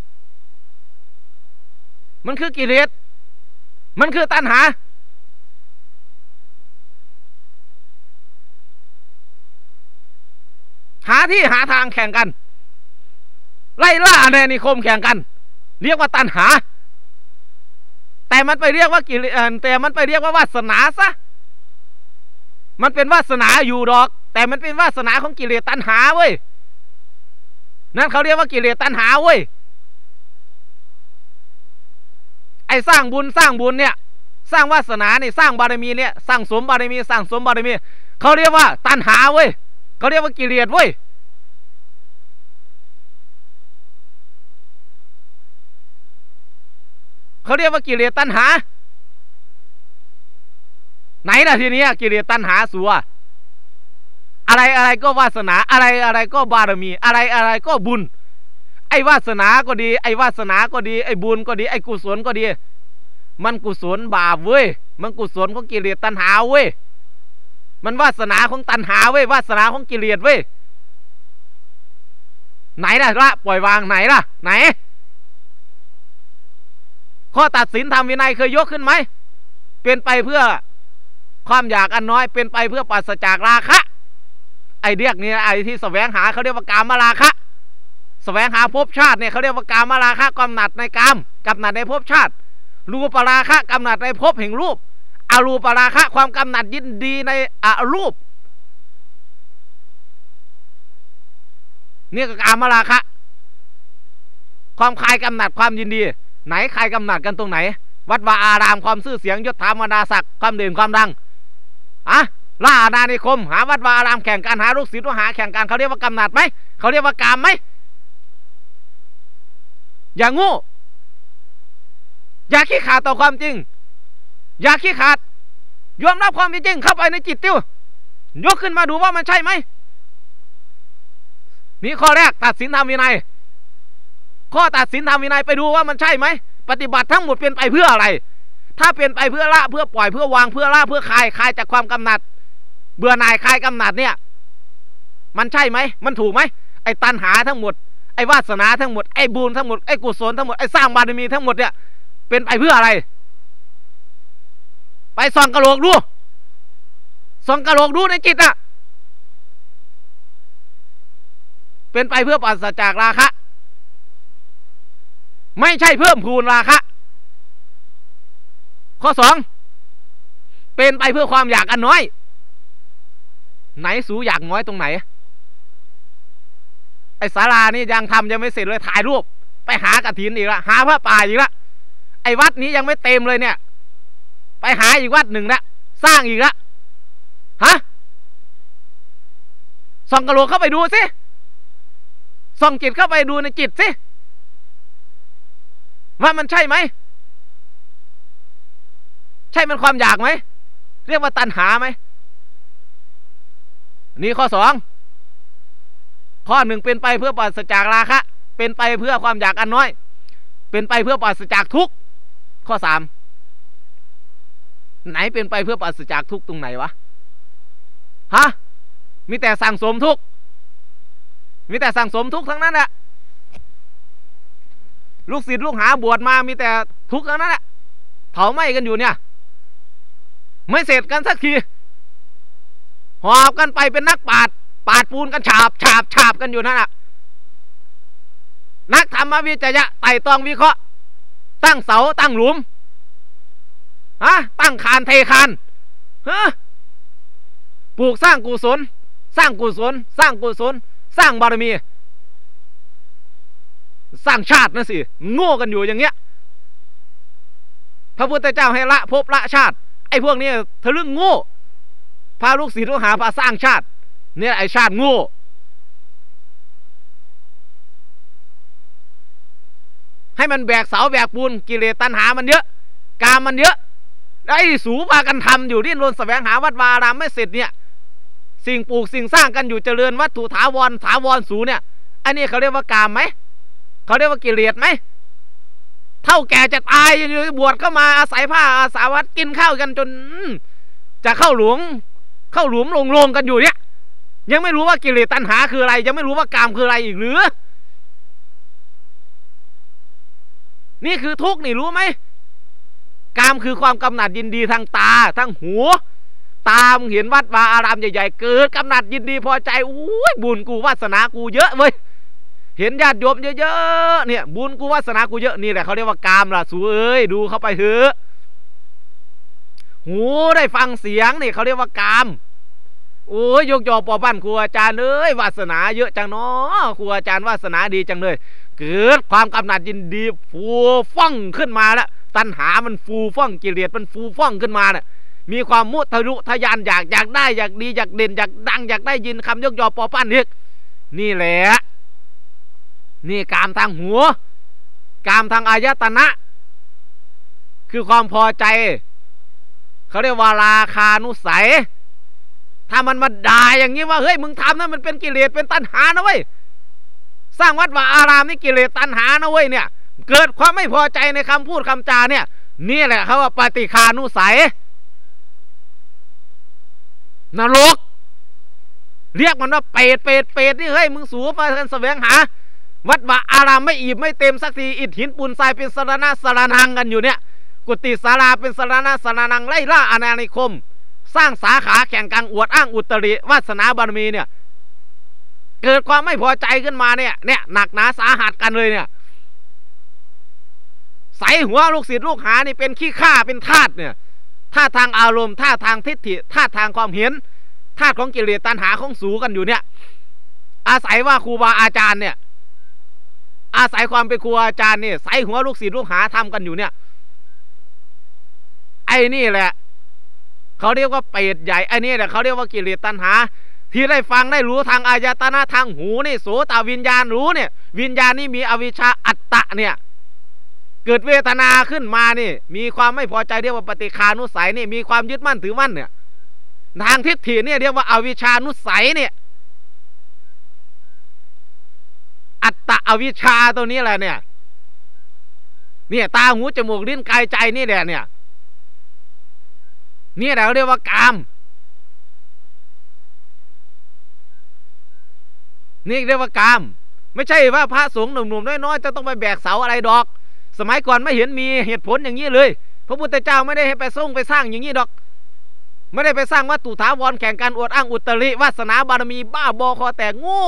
มันคือกิเลสมันคือตัณหาหาที่หาทางแข่งกันไล่ล่าในนิคมแข่งกันเรียกว่าตัณหาแต่มันไปเรียกว่ากิเลสแต่มันไปเรียกว่าวาสนาซะมันเป็นวาสนาอยู่ดอกแต่มันเป็นวาสนาของกิเลสตัณหาเว้ยนั่นเขาเรียกว่ากิเลสตัณหาเว้ยไอ้สร้างบุญสร้างบุญเนี่ยสร้างวาสนาเนี่ยสร้างบารมีเนี่ยสร้างสมบารมีสร้างสมบารมีเขาเรียกว่าตัณหาเว้ยเขาเรียกว่ากิเลสเว้ยเขาเรียกว่ากิเลสตัณหาไหนล่ะทีนี้กิเลสตัณหาสัวอะไรอะไรก็วาสนาอะไรอะไรก็บารมีอะไรอะไรก็บุญไอ้วาสนาก็ดีไอ้วาสนาก็ดีไอ้บุญก็ดีไอ้กุศลก็ดีมันกุศลบาปเว้ยมันกุศลของกิเลสตัณหาเว้ยมันวาสนาของตัณหาเว้ยวาสนาของกิเลสเว้ยไหนล่ะละปล่อยวางไหนล่ะไหนข้อตัดสินธรรมวินัยเคยยกขึ้นไหมเป็นไปเพื่อความอยากอันน้อยเป็นไปเพื่อปราศจากราคะไอเดียกนี่ไอที่แสวงหาเขาเรียกว่ากามราคะแสวงหาภพชาติเนี่ยเขาเรียกว่ากามราคะกำหนัดในกามกำหนัดในภพชาติรูปราคะกำหนัดในภพแห่งรูปอรูปราคะความกำหนัดยินดีในอรูปนี่ก็กามราคะความคลายกำหนัดความยินดีไหนคลายกำหนัดกันตรงไหนวัดวาอารามความซื่อเสียงยศถาบรรดาศักดิ์ความเด่นความดังอะล่าอาณานิคมหาวัดวาอารามแข่งกันหาลูกศิษย์หาแข่งกันเขาเรียกว่ากำหนัดไหมเขาเรียกว่ากามไหมอย่างงูอย่าขี้ขาดต่อความจริงอย่าขี้ขาดยอมรับความจริงเข้าไปในจิตติ้วยกขึ้นมาดูว่ามันใช่ไหมนี่ข้อแรกตัดสินธรรมวินัยข้อตัดสินธรรมวินัยไปดูว่ามันใช่ไหมปฏิบัติทั้งหมดเป็นไปเพื่ออะไรถ้าเป็นไปเพื่อละเพื่อปล่อยเพื่อวางเพื่อละเพื่อคลายคลายจากความกำหนัดเบื่อหน่ายคลายกำหนัดเนี่ยมันใช่ไหมมันถูกไหมไอ้ตัณหาทั้งหมดไอ้วาสนาทั้งหมดไอ้บุญทั้งหมดไอ้กุศลทั้งหมดไอ้สร้างบารมีทั้งหมดเนี่ยเป็นไปเพื่ออะไรไปส่องกระโหลกดูส่องกระโหลกดูในจิตน่ะเป็นไปเพื่อปราศจากราคะไม่ใช่เพิ่มพูนราคะข้อสองเป็นไปเพื่อความอยากอันน้อยไหนสูอยากน้อยตรงไหนไอ้ศาลานี่ยังทำยังไม่เสร็จเลยถ่ายรูปไปหากฐินอีกละหาพระป่าอีกละไอ้วัดนี้ยังไม่เต็มเลยเนี่ยไปหาอีกวัดหนึ่งละสร้างอีกละฮะส่องกระโหลกเข้าไปดูสิส่องจิตเข้าไปดูในจิตสิว่ามันใช่ไหมใช่มันความอยากไหมเรียกว่าตัณหาไหมนี่ข้อสองข้อหนึ่งเป็นไปเพื่อปราศจากราคะเป็นไปเพื่อความอยากอันน้อยเป็นไปเพื่อปราศจากทุกข์ข้อสามไหนเป็นไปเพื่อปราศจากทุกข์ตรงไหนวะฮะมีแต่สั่งสมทุกข์มีแต่สั่งสมทุกข์ทั้งนั้นแหละลูกศิษย์ลูกหาบวชมามีแต่ทุกข์ทั้งนั้นแหละเผาไหม้กันอยู่เนี่ยไม่เสร็จกันสักทีหอบกันไปเป็นนักปาดปาดปูนกันฉาบฉาบฉาบกันอยู่นั่นแหละนักธรรมวิจยะไต่ตองวิเคราะห์ตั้งเสาตั้งหลุมฮะตั้งคานเทคานฮะปลูกสร้างกุศลสร้างกุศลสร้างกุศลสร้างบารมีสร้างชาตินะสิโง่กันอยู่อย่างเงี้ยพระพุทธเจ้าให้ละภพละชาติไอ้พวกนี้ทะลึ่งโง่พาลูกศิษย์ลูกหาพาสร้างชาติเนี่ยไอ้ชาติโง่ให้มันแบกเสาแบกปูนกิเลสตัณหามันเยอะกามมันเยอะไอ้สูพากันทำอยู่ดิ้นรนแสวงหาวัดวารามไม่เสร็จเนี่ยสิ่งปลูกสิ่งสร้างกันอยู่เจริญวัตถุถาวรถาวรสูเนี่ยอันนี้เขาเรียกว่ากามไหมเขาเรียกว่ากิเลสไหมเท่าแก่จะตายอยู่บวชเข้ามาอาศัยผ้าอาสาวัดกินข้าวกันจนจะเข้าหลวงเข้าหลุมลงลงกันอยู่เนี่ยยังไม่รู้ว่ากิเลสตัณหาคืออะไรยังไม่รู้ว่ากามคืออะไรอีกหรือนี่คือทุกข์นี่รู้ไหมกามคือความกำหนัดยินดีทางตาทางหูตามึงเห็นวัดวาอารามใหญ่ๆเกิดกำหนัดยินดีพอใจอุ้ยบุญกูวาสนากูเยอะเว้ยเห็นญาติโยมเยอะๆเนี่ยบุญกูวาสนากูเยอะนี่แหละเขาเรียกว่ากามล่ะสูเอ้ยดูเข้าไปเถอะหูได้ฟังเสียงนี่เขาเรียกว่ากามโอ้ยยกยอปอบ้านครูอาจารย์เอ้ยวาสนาเยอะจังเนาะครูอาจารย์วาสนาดีจังเลยเกิดความกำหนัดยินดีฟูฟ่องขึ้นมาแล้วตัณหามันฟูฟ่องกิเลสมันฟูฟ่องขึ้นมาเนี่ยมีความมุทะลุทะยานอยากอยากได้อยากดีอยากเด่นอยากดังอยากได้ยินคำยกยอปอปั้นเรียกนี่แหละนี่กามทางหัวกามทางอายตนะคือความพอใจเขาเรียกว่าราคานุสัยถ้ามันมาด่าอย่างนี้ว่าเฮ้ยมึงทำนั้นมันเป็นกิเลสเป็นตัณหานะเว้ยสร้างวัดวาอารามนี่กิเลสตัณหานะเว้ยเนี่ยเกิดความไม่พอใจในคำพูดคำจาเนี่ยนี่แหละเขาว่าปฏิฆานุสัยนรกเรียกมันว่าเปรตเปรตเปรตนี่เฮ้ยมึงสูบมากันแสวงหาวัดวาอารามไม่อิ่มไม่เต็มสักทีอิฐหินปูนทรายเป็นสารณะสารนังกันอยู่เนี่ยกุฏิศาลาเป็นสารณะสารนังไล่ล่าอาณานิคมสร้างสาขาแข่งกันอวดอ้างอุตริวาสนาบารมีเนี่ยเกิดความไม่พอใจขึ้นมาเนี่ยเนี่ยหนักหนาสาหัสกันเลยเนี่ยใส่หัวลูกศิษย์ลูกหานี่เป็นขี้ข้าเป็นธาตุเนี่ยท่าทางอารมณ์ท่าทางทิฏฐิท่าทางความเห็นท่าของกิเลสตัณหาของสูกันอยู่เนี่ยอาศัยว่าครูบาอาจารย์เนี่ยอาศัยความเป็นครูอาจารย์เนี่ยใส่หัวลูกศิษย์ลูกหาทำกันอยู่เนี่ยไอ้นี่แหละเขาเรียกว่าเปรตใหญ่ไอ้นี่แหละเขาเรียกว่ากิเลสตัณหาที่ได้ฟังได้รู้ทางอายตนะทางหูนี่โสตวิญญาณรู้เนี่ยวิญญาณนี่มีอวิชชาอัตตะเนี่ยเกิดเวทนาขึ้นมานี่มีความไม่พอใจเรียกว่าปฏิฆานุสัยนี่มีความยึดมั่นถือมั่นเนี่ยทางทิฏฐิเนี่ยเรียกว่าอวิชชานุสัยเนี่ยอัตตะอวิชชาตัวนี้แหละเนี่ยเนี่ยตาหูจมูกลิ้นกายใจนี่แหละเนี่ยนี่แหละเรียกว่ากามนี่เรียกว่ากามไม่ใช่ว่าพระสงฆ์หนุ่มๆน้อยๆจะต้องไปแบกเสาอะไรดอกสมัยก่อนไม่เห็นมีเหตุผลอย่างนี้เลยพระพุทธเจ้าไม่ได้ให้ไปส่งไปสร้างอย่างนี้ดอกไม่ได้ไปสร้างวัตถุถาวรแข่งกันอวดอ้างอุตริวาสนาบารมีบ้าบอคอแตกโง่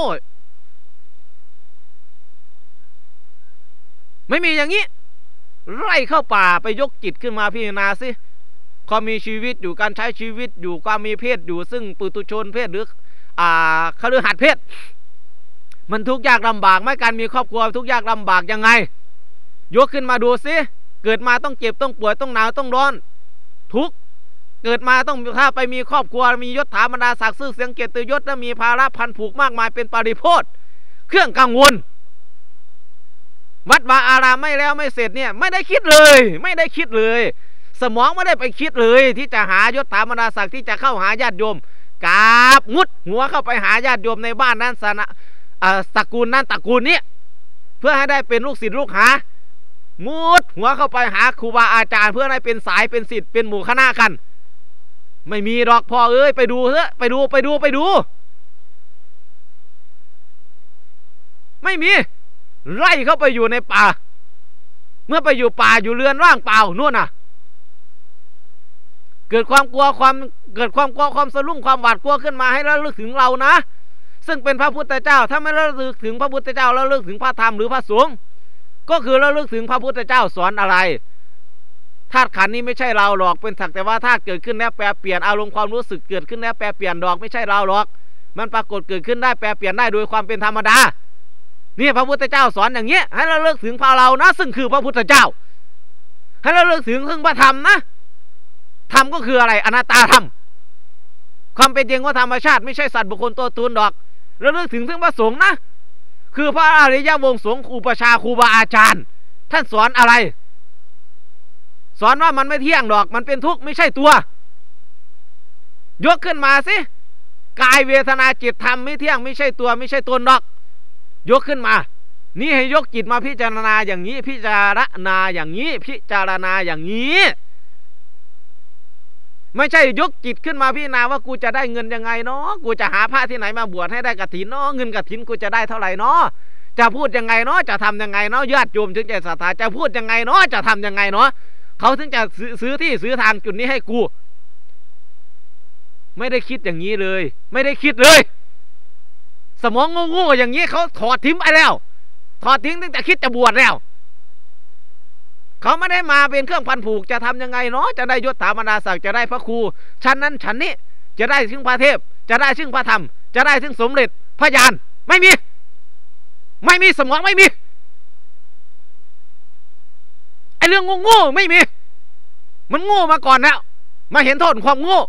ไม่มีอย่างนี้ไล่เข้าป่าไปยกจิตขึ้นมาพิจารณาสิความมีชีวิตอยู่การใช้ชีวิตอยู่ความมีเพศอยู่ซึ่งปุถุชนเพศหรืออ่าคฤหัสถ์เพศมันทุกข์ยากลำบากไหมการมีครอบครัวทุกข์ยากลำบากยังไงยกขึ้นมาดูสิเกิดมาต้องเจ็บต้องป่วยต้องหนาวต้องร้อนทุกเกิดมาต้องถ้าไปมีครอบครัวมียศถาบรรดาศักดิ์ชื่อเสียงเกียรติยศและมีภาระพันผูกมากมายเป็นปริโภคเครื่องกังวลวัดวาอารามไม่แล้วไม่เสร็จเนี่ยไม่ได้คิดเลยไม่ได้คิดเลยสมองไม่ได้ไปคิดเลยที่จะหายศถาบรรดาศักดิ์ที่จะเข้าหาญาติโยมกาบมุดหัวเข้าไปหาญาติโยมในบ้านนั้นสนะตระกูลนั้นตระกูลนี้เพื่อให้ได้เป็นลูกศิษย์ลูกหามุดหัวเข้าไปหาครูบาอาจารย์เพื่อให้เป็นสายเป็นศิษย์เป็นหมู่คณะกันไม่มีดอกพ่อเอ้ยไปดูเถอะไปดูไปดูไปดูไม่มีไล่เข้าไปอยู่ในป่าเมื่อไปอยู่ป่าอยู่เรือนว่างเปล่านู่นน่ะเกิดความกลัวความเกิดความกลัวความสะดุ้งความหวาดกลัวขึ้นมาให้ระลึกถึงเรานะซึ่งเป็นพระพุทธเจ้าถ้าไม่ระลึกถึงพระพุทธเจ้าระลึกถึงพระธรรมหรือพระสงฆ์ก็คือระลึกถึงพระพุทธเจ้าสอนอะไรธาตุขันธ์นี้ไม่ใช่เราหรอกเป็นสักแต่ว่าธาตุเกิดขึ้นแล้วแปรเปลี่ยนอารมณ์ความรู้สึกเกิดขึ้นแล้วแปรเปลี่ยนดอกไม่ใช่เราหรอกมันปรากฏเกิดขึ้นได้แปรเปลี่ยนได้โดยความเป็นธรรมดานี่พระพุทธเจ้าสอนอย่างเงี้ยให้เราเลิกถึงพระเรานะซึ่งคือพระพุทธเจ้าให้เราเลิกถึงซึ่งพระธรรมนะธรรมก็คืออะไรอนัตตาธรรมความเป็นจริงว่าธรรมชาติไม่ใช่สัตว์บุคคลตัวตนดอกเราเลิกถึงซึ่งพระสงฆ์นะคือพระอริยวงศ์สงฆ์อุปชาครูบาอาจารย์ท่านสอนอะไรสอนว่ามันไม่เที่ยงดอกมันเป็นทุกข์ไม่ใช่ตัวยกขึ้นมาสิกายเวทนาจิตธรรมไม่เที่ยงไม่ใช่ตัวไม่ใช่ตนดอกยกขึ้นมานี่ให้ยกจิตมาพิจารณาอย่างนี้พิจารณาอย่างนี้พิจารณาอย่างนี้ไม่ใช่ยกจิตขึ้นมาพิจารณาว่ากูจะได้เงินยังไงเนาะกูจะหาพระที่ไหนมาบวชให้ได้กฐินเนาะเงินกฐินกูจะได้เท่าไหร่เนาะจะพูดยังไงเนาะจะทำยังไงเนาะญาติโยมถึงจะศรัทธาจะพูดยังไงเนาะจะทำยังไงเนาะเขาถึงจะซื้อที่ซื้อทางจุดนี้ให้กูไม่ได้คิดอย่างนี้เลยไม่ได้คิดเลยสมองโง่ๆอย่างนี้เขาถอดทิ้งไปแล้วถอดทิ้งตั้งแต่คิดจะบวชแล้วเขาไม่ได้มาเป็นเครื่องพันผูกจะทำยังไงเนาะจะได้ยศถาบรรดาศักดิ์จะได้พระครูชั้นนั้นชั้นนี้จะได้ซึ่งพระเทพจะได้ซึ่งพระธรรมจะได้ซึ่งสมเด็จพระญาณไม่มีไม่มีสมองไม่มีไอเรื่องโง่ๆไม่มีมันโง่มาก่อนแล้วมาเห็นโทษความโง่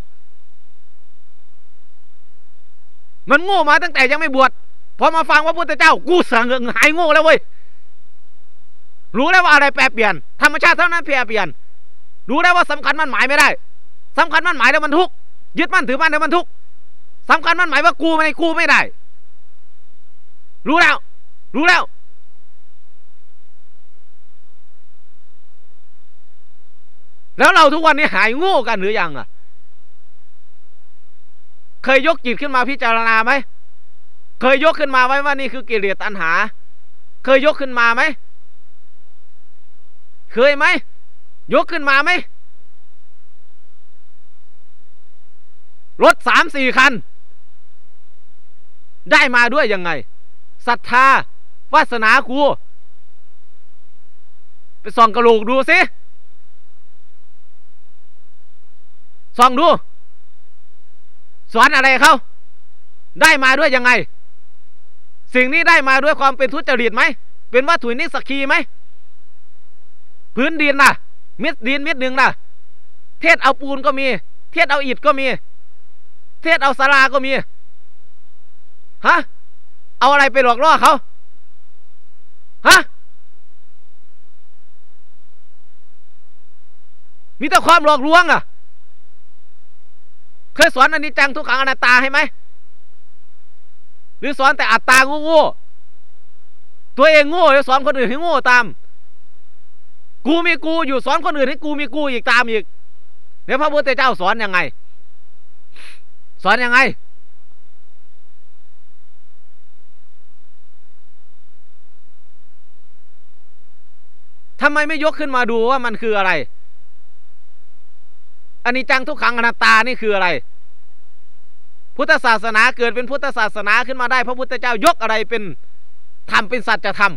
มันโง่มาตั้งแต่ยังไม่บวชพอมาฟังว่าพุทธเจ้ากูสั่งเงินหายโง่แล้วเว้ยรู้แล้วว่าอะไรแปรเปลี่ยนธรรมชาติเท่านั้นแปรเปลี่ยนรู้แล้วว่าสำคัญมันหมายไม่ได้สำคัญมันหมายแล้วมันทุกข์ยึดมั่นถือมั่นแล้วมันทุกข์สำคัญมันหมายว่ากูไม่ได้กูไม่ได้รู้แล้วรู้แล้วแล้วเราทุกวันนี้หายโง่กันหรือยังอ่ะเคยยกจิตขึ้นมาพิจารณาไหมเคยยกขึ้นมาไว้ว่านี่คือกิเลสตัณหาเคยยกขึ้นมาไหมเคยไหมยกขึ้นมาไหมรถสามสี่คันได้มาด้วยยังไงศรัทธาวาสนากูไปส่องกระโหลกดูสิส่องดูสอนอะไรเขาได้มาด้วยยังไงสิ่งนี้ได้มาด้วยความเป็นทุจริตไหมเป็นวัตถุนิสักคีไหมพื้นดินน่ะเม็ดดินเม็ดหนึ่งน่ะเทศเอาปูนก็มีเทศเอาอิฐก็มีเทศเอาศาลาก็มีฮะเอาอะไรไปหลอกล่อเขาฮะมีแต่ความหลอกลวงอ่ะเคยสอนอนิจจังทุกขังอนัตตาให้ไหมหรือสอนแต่อัตตาโง่ๆตัวเองโง่แล้วสอนคนอื่นให้โง่ตามกูมีกูอยู่สอนคนอื่นให้กูมีกูอีกตามอีกเดี๋ยวพระพุทธเจ้าสอนยังไงสอนยังไงทำไมไม่ยกขึ้นมาดูว่ามันคืออะไรอนิจจังทุกขังอนัตตานี่คืออะไรพุทธศาสนาเกิดเป็นพุทธศาสนาขึ้นมาได้พระพุทธเจ้ายกอะไรเป็นธรรมเป็นสัจธรรม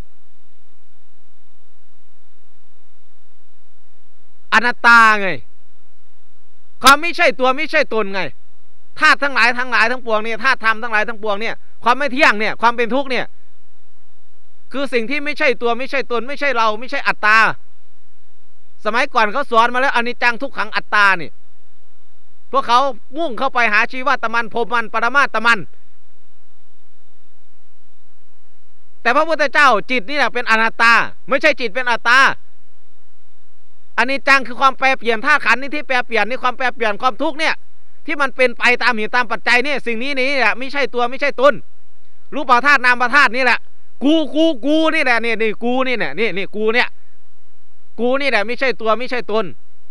อนัตตาไงความไม่ใช่ตัวไม่ใช่ตนไงธาตุทั้งหลายทั้งหลายทั้งปวงเนี่ยธาตุธรรมทั้งหลายทั้งปวงเนี่ยความไม่เที่ยงเนี่ยความเป็นทุกข์เนี่ยคือสิ่งที่ไม่ใช่ตัวไม่ใช่ตนไม่ใช่เราไม่ใช่อัตตาสมัยก่อนเขาสอนมาแล้วอนิจจังทุกขังอัตตานี่พวกเขามุ่งเข้าไปหาชีวะตมันพรหมันปรมาตมันแต่พระพุทธเจ้าจิตนี่แหละเป็นอนัตตาไม่ใช่จิตเป็นอัตตาอนิจจังคือความแปรเปลี่ยนธาตุขันธ์นี่ที่แปรเปลี่ยนนี่ความแปรเปลี่ยนความทุกข์เนี่ยที่มันเป็นไปตามเหตุตามปัจจัยนี่สิ่งนี้นี่แหละไม่ใช่ตัวไม่ใช่ตนรูปธาตุนามธาตุนี่แหละกูกูกูนี่แหละนี่นี่กูนี่เนี่ยนี่นี่กูเนี่ยกูนี่แหละไม่ใช่ตัวไม่ใช่ตน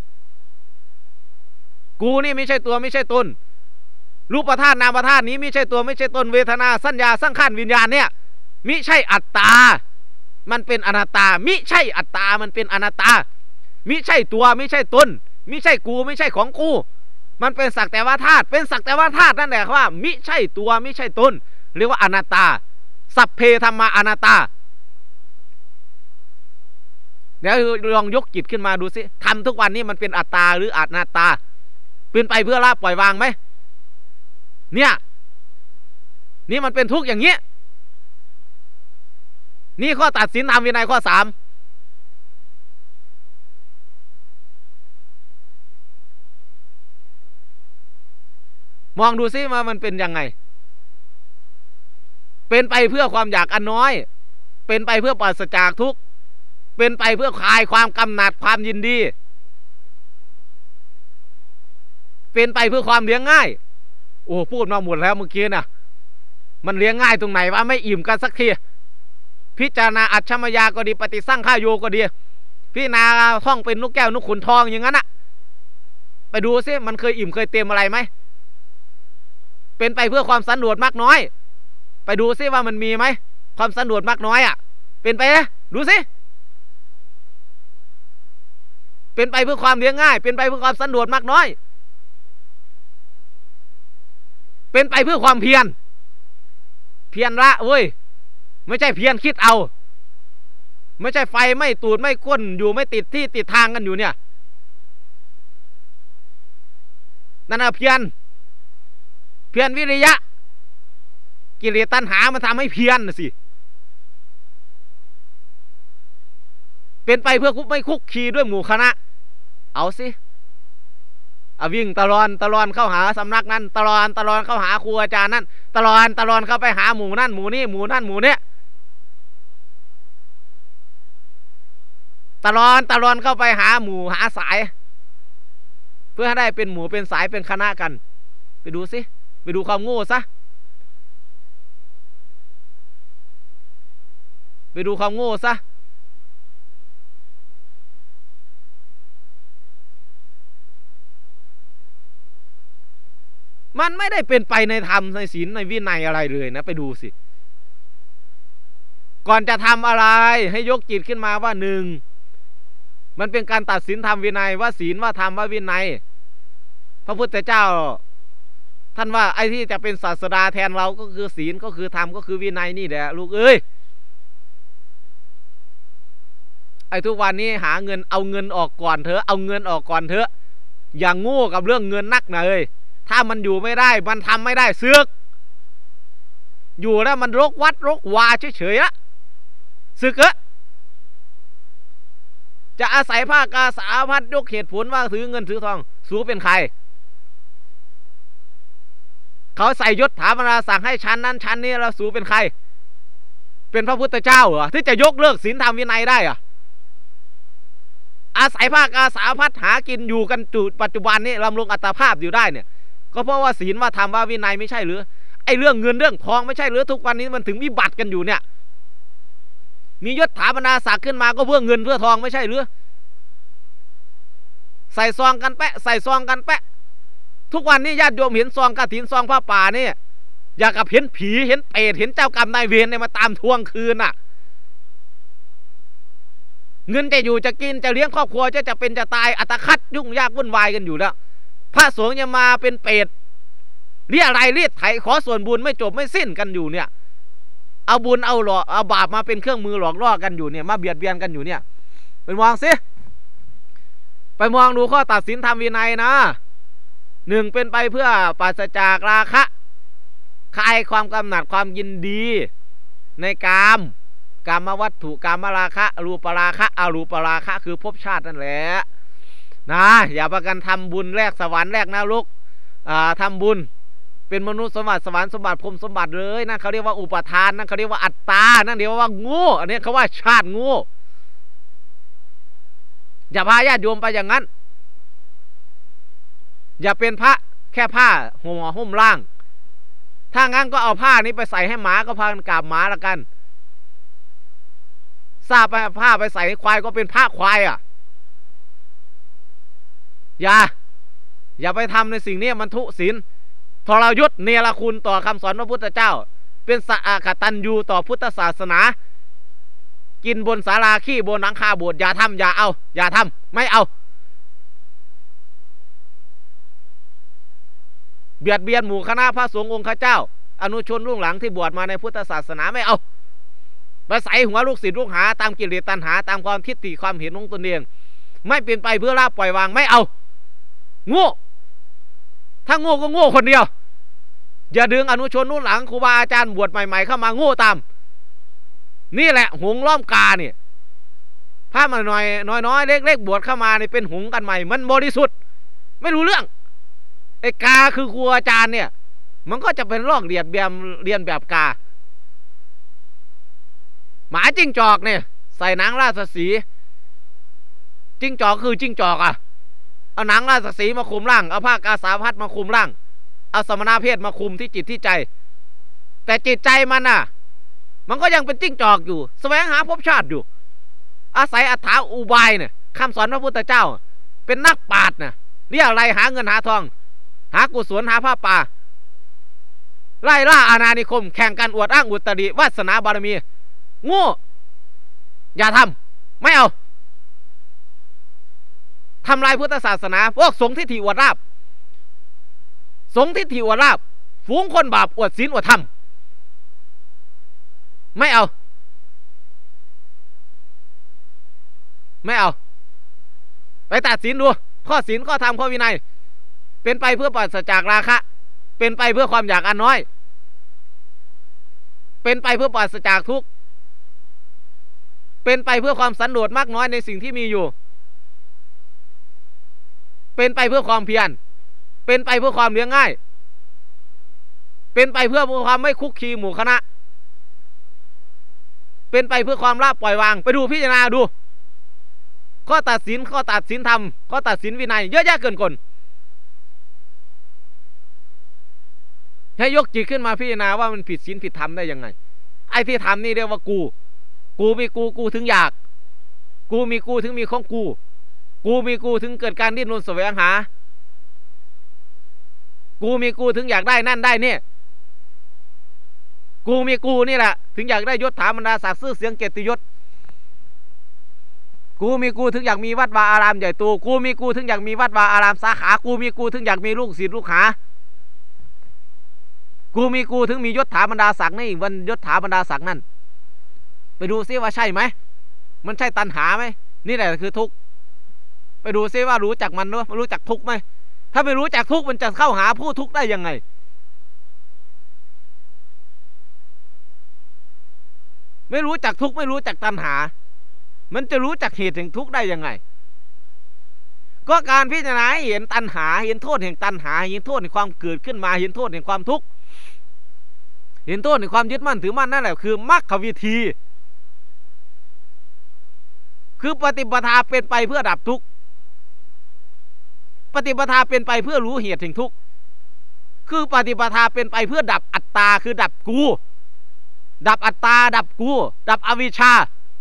กูนี่ไม่ใช่ตัวไม่ใช่ตนรูปธาตุนามธาตุนี้ไม่ใช่ตัวไม่ใช่ตนเวทนาสัญญาสังขารวิญญาณเนี่ยมิใช่อัตตามันเป็นอนัตตามิใช่อัตตามันเป็นอนัตตามิใช่ตัวไม่ใช่ตนมิใช่กูไม่ใช่ของกูมันเป็นสักแต่ว่าธาตุเป็นสักแต่ว่าธาตุนั่นแหละว่ามิใช่ตัวไม่ใช่ตนเรียกว่าอนัตตาสัพเพธัมมาอนัตตาเดี๋ยวลองยกจิตขึ้นมาดูสิทำทุกวันนี้มันเป็นอัตตาหรืออนัตตาเป็นไปเพื่อละปล่อยวางไหมเนี่ยนี่มันเป็นทุกข์อย่างนี้นี่ข้อตัดสินธรรมวินัยข้อสามมองดูซิว่ามันเป็นยังไงเป็นไปเพื่อความอยากอันน้อยเป็นไปเพื่อปราศจากทุกข์เป็นไปเพื่อคลายความกำหนัดความยินดีเป็นไปเพื่อความเลี้ยงง่ายโอ้พูดมาหมดแล้วเมื่อกี้น่ะมันเลี้ยงง่ายตรงไหนวะไม่อิ่มกันสักทีพิจารณาอัจฉริยะก็ดีปฏิสั่งข้าโยก็ดีพี่นาท่องเป็นนกแก้วนกขุนทองอย่างนั้นน่ะไปดูซิมันเคยอิ่มเคยเต็มอะไรไหมเป็นไปเพื่อความสันโดษมากน้อยไปดูซิว่ามันมีไหมความสันโดษมากน้อยอ่ะเป็นไปนะดูซิเป็นไปเพื่อความเลี้ยงง่ายเป็นไปเพื่อความสันโดษมากน้อยเป็นไปเพื่อความเพียรเพียรละเว้ยไม่ใช่เพียรคิดเอาไม่ใช่ไฟไม่ตูดไม่ก้นอยู่ไม่ติดที่ติดทางกันอยู่เนี่ยนั่นน่ะเพียรเพียรวิริยะกิเลสตัณหามันทำให้เพียรสิเป็นไปเพื่อไม่คุกคีด้วยหมู่คณะเอาสิเอาวิ่งตลอดตลอดเข้าหาสำนักนั้นตลอดตลอดเข้าหาครูอาจารย์นั้นตลอดตลอดเข้าไปหาหมู่นั่นหมู่นี่หมู่นั่นหมู่เนี้ยตลอดตลอดเข้าไปหาหมู่หาสายเพื่อให้ได้เป็นหมู่เป็นสายเป็นคณะกันไปดูสิไปดูความโง่ซะไปดูความโง่ซะมันไม่ได้เป็นไปในธรรมในศีลในวินัยอะไรเลยนะไปดูสิก่อนจะทำอะไรให้ยกจิตขึ้นมาว่าหนึ่งมันเป็นการตัดสินธรรมวินัยว่าศีลว่าธรรมว่าวินัยพระพุทธเจ้าท่านว่าไอ้ที่จะเป็นศาสดาแทนเราก็คือศีลก็คือธรรมก็คือวินัยนี่แหละลูกเอ้ยไอ้ทุกวันนี้หาเงินเอาเงินออกก่อนเถอะเอาเงินออกก่อนเถอะอย่างโง่กับเรื่องเงินนักนะเลยถ้ามันอยู่ไม่ได้มันทำไม่ได้เสือกอยู่แล้วมันรกวัดรกวาเฉยๆละสึกเอะจะอาศัยภาคกาสาพัดยกเหตุผลว่าถือเงินถือทองสูเป็นใครเขาใส่ยศถาบรรดาสั่งให้ชั้นนั้นชั้นนี้เราสูเป็นใครเป็นพระพุทธเจ้าเหรอที่จะยกเลิกศีลธรรมวินัยได้อะอาศัยภาคกาสาพัดหากินอยู่กันจุดปัจจุบันนี้ลำลงอัตภาพอยู่ได้เนี่ยก็เพราะว่าศีลว่าธรรมว่าวินัยไม่ใช่หรือไอ้เรื่องเงินเรื่องทองไม่ใช่หรือทุกวันนี้มันถึงวิบัติกันอยู่เนี่ยมียศถาบรรดาศักดิ์ขึ้นมาก็เพื่อเงินเพื่อทองไม่ใช่หรือใส่ซองกันแปะใส่ซองกันแปะทุกวันนี้ญาติโยมเห็นซองกฐินซองผ้าป่านี่อยากกับเห็นผีเห็นเปรตเห็นเจ้ากรรมนายเวรเนี่ยมาตามทวงคืนน่ะเงินจะอยู่จะกินจะเลี้ยงครอบครัวจะจะเป็นจะตายอัตคัดยุ่งยากวุ่นวายกันอยู่แล้วพระสงฆ์ยังมาเป็นเปรตเรียอะไรเรียกไถขอส่วนบุญไม่จบไม่สิ้นกันอยู่เนี่ยเอาบุญเอาหลอกเอาบาปมาเป็นเครื่องมือหลอกล่อกันอยู่เนี่ยมาเบียดเบียนกันอยู่เนี่ยไปมองสิไปมองดูข้อตัดสินธรรมวินัยนะหนึ่งเป็นไปเพื่อปราศจากราคะคลายความกำหนัดความยินดีในกามกามวัตถุกามราคะรูปราคะอรูปราคะคือภพชาตินั่นแหละนะอย่าประกันทำบุญแลกสวรรค์แลกนรกอ่าทำบุญเป็นมนุษย์สมบัติสวรรค์สมบัติพรหมสมบัติเลยนั่นเขาเรียกว่าอุปทานนั่นเขาเรียกว่าอัตตานั่นเรียกว่าโง่อันนี้เขาว่าชาติโง่อย่าพาญาติโยมไปอย่างนั้นอย่าเป็นพระแค่ผ้าห่มห่มล่างถ้างั้นก็เอาผ้านี้ไปใส่ให้หมาก็พากันกราบหมาละกันทราบไปผ้าไปใส่ให้ควายก็เป็นผ้าควายอ่ะอย่าอย่าไปทำในสิ่งนี้มันทุศีลทรยศเนรคุณต่อคำสอนพระพุทธเจ้าเป็นสะอากตัญญูต่อพุทธศาสนากินบนศาลาขี้บนหลังคาโบสถ์อย่าทำอย่าเอาอย่าทำไม่เอาเบียดเบียนหมู่คณะพระสงฆ์องค์ข้าเจ้าอนุชนรุ่งหลังที่บวชมาในพุทธศาสนาไม่เอาไปใส่หัวลูกศิษย์ลูกหาตามกิเลสตัณหาตามความทิฏฐิความเห็นของตนเองไม่เป็นไปเพื่อละปล่อยวางไม่เอาโง่ถ้าโง่ก็โง่คนเดียวอย่าดึงอนุชนรุ่นหลังครูบาอาจารย์บวชใหม่ๆเข้ามาโง่ตามนี่แหละหงล้อมกาเนี่ยพระมาหน่อยน้อยๆเล็กๆบวชเข้ามาเนี่ยเป็นหงกันใหม่มันบริสุทธิ์ไม่รู้เรื่องไอ้กาคือครูอาจารย์เนี่ยมันก็จะเป็นลอกเรียนแบบเรียนแบบกาหมาจิ้งจอกเนี่ยใส่หนังราชสีห์จิ้งจอกคือจิ้งจอกอ่ะเอาหนังราชสีห์มาคุมร่างเอาผ้ากาสาวพัดมาคุมร่างเอาสมณเพศมาคุมที่จิตที่ใจแต่จิตใจมันน่ะมันก็ยังเป็นจิ้งจอกอยู่แสวงหาภพชาติอยู่อาศัยอัฏฐาอุบายเนี่ยคำสอนพระพุทธเจ้าเป็นนักปราชญ์น่ะเรียกอะไรหาเงินหาทองหากุศลหาผ้าป่าไล่ล่าอาณานิคมแข่งกันอวดอ้างอุตริวาสนาบารมีโง่อย่าทำไม่เอาทำลายพุทธศาสนาพวกสงฆ์ทิฏฐิอวดลาภสงฆ์ทิฏฐิอวดลาภฝูงคนบาปอวดศีลอวดธรรมไม่เอาไม่เอาไปตัดศีลดูข้อศีลข้อธรรมข้อวินัยเป็นไปเพื่อปราศจากราคะเป็นไปเพื่อความอยากอันน้อยเป็นไปเพื่อปราศจากทุกข์เป็นไปเพื่อความสันโดษมากน้อยในสิ่งที่มีอยู่เป็นไปเพื่อความเพียรเป็นไปเพื่อความเลี้ยงง่ายเป็นไปเพื่อความไม่คุกคีหมู่คณะเป็นไปเพื่อความละปล่อยวางไปดูพิจารณาดูข้อตัดสินข้อตัดสินธรรมข้อตัดสินวินัยเยอะแยะเกินคนให้ยกจิตขึ้นมาพิจารณาว่ามันผิดศีลผิดธรรมได้ยังไงไอ้ที่ทำนี่เรียกว่ากูกูมีกูกูถึงอยากกูมีกูถึงมีของกูกูมีกูถึงเกิดการดิ้นรนแสวงหากูมีกูถึงอยากได้นั่นได้เนี่ยกูมีกูนี่แหละถึงอยากได้ยศถาบรรดาศักดิ์ชื่อเสียงเกียรติยศกูมีกูถึงอยากมีวัดวาอารามใหญ่โตกูมีกูถึงอยากมีวัดวาอารามสาขากูมีกูถึงอยากมีลูกศิษย์ลูกหากูมีกูถึงมียศถาบรรดาศักดิ์นี่วันยศถาบรรดาศักดิ์นั่นไปดูซิว่าใช่ไหมมันใช่ตัณหาไหมนี่แหละคือทุกข์ไปดูซิว่ารู้จักมันหรือรู้จักทุกข์ไหมถ้าไม่รู้จักทุกข์มันจะเข้าหาผู้ทุกข์ได้ยังไงไม่รู้จักทุกข์ไม่รู้จักตัณหามันจะรู้จักเหตุแห่งทุกข์ได้ยังไงก็การพิจารณาเห็นตัณหาเห็นโทษแห่งตัณหาเห็นโทษแห่งความเกิดขึ้นมาเห็นโทษแห่งความทุกข์เห็นโทษแห่งความยึดมั่นถือมั่นนั่นแหละคือมรรควิธีคือปฏิปทาเป็นไปเพื่อดับทุกข์ปฏิปทาเป็นไปเพื่อรู้เหตุแห่งทุกข์คือปฏิปทาเป็นไปเพื่อดับอัตตาคือดับกูดับอัตตาดับกูดับอวิชชา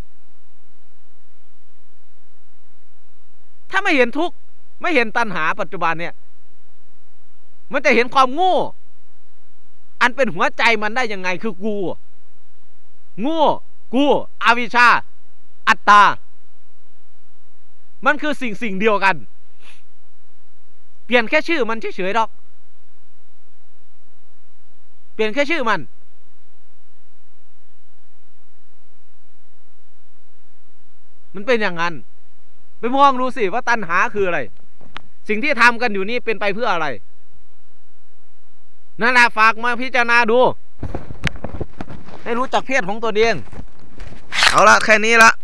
ถ้าไม่เห็นทุกข์ไม่เห็นตัณหาปัจจุบันเนี่ยมันจะเห็นความโง่อันเป็นหัวใจมันได้ยังไงคือกูโง่กูอวิชชาอัตตามันคือสิ่งสิ่งเดียวกันเปลี่ยนแค่ชื่อมันเฉยๆหรอกเปลี่ยนแค่ชื่อมันมันเป็นอย่างนั้นไปมองดูสิว่าตัณหาคืออะไรสิ่งที่ทำกันอยู่นี่เป็นไปเพื่ออะไรนั่นแหละฝากมาพิจารณาดูให้รู้จักเพศของตัวเองเอาละแค่นี้ละ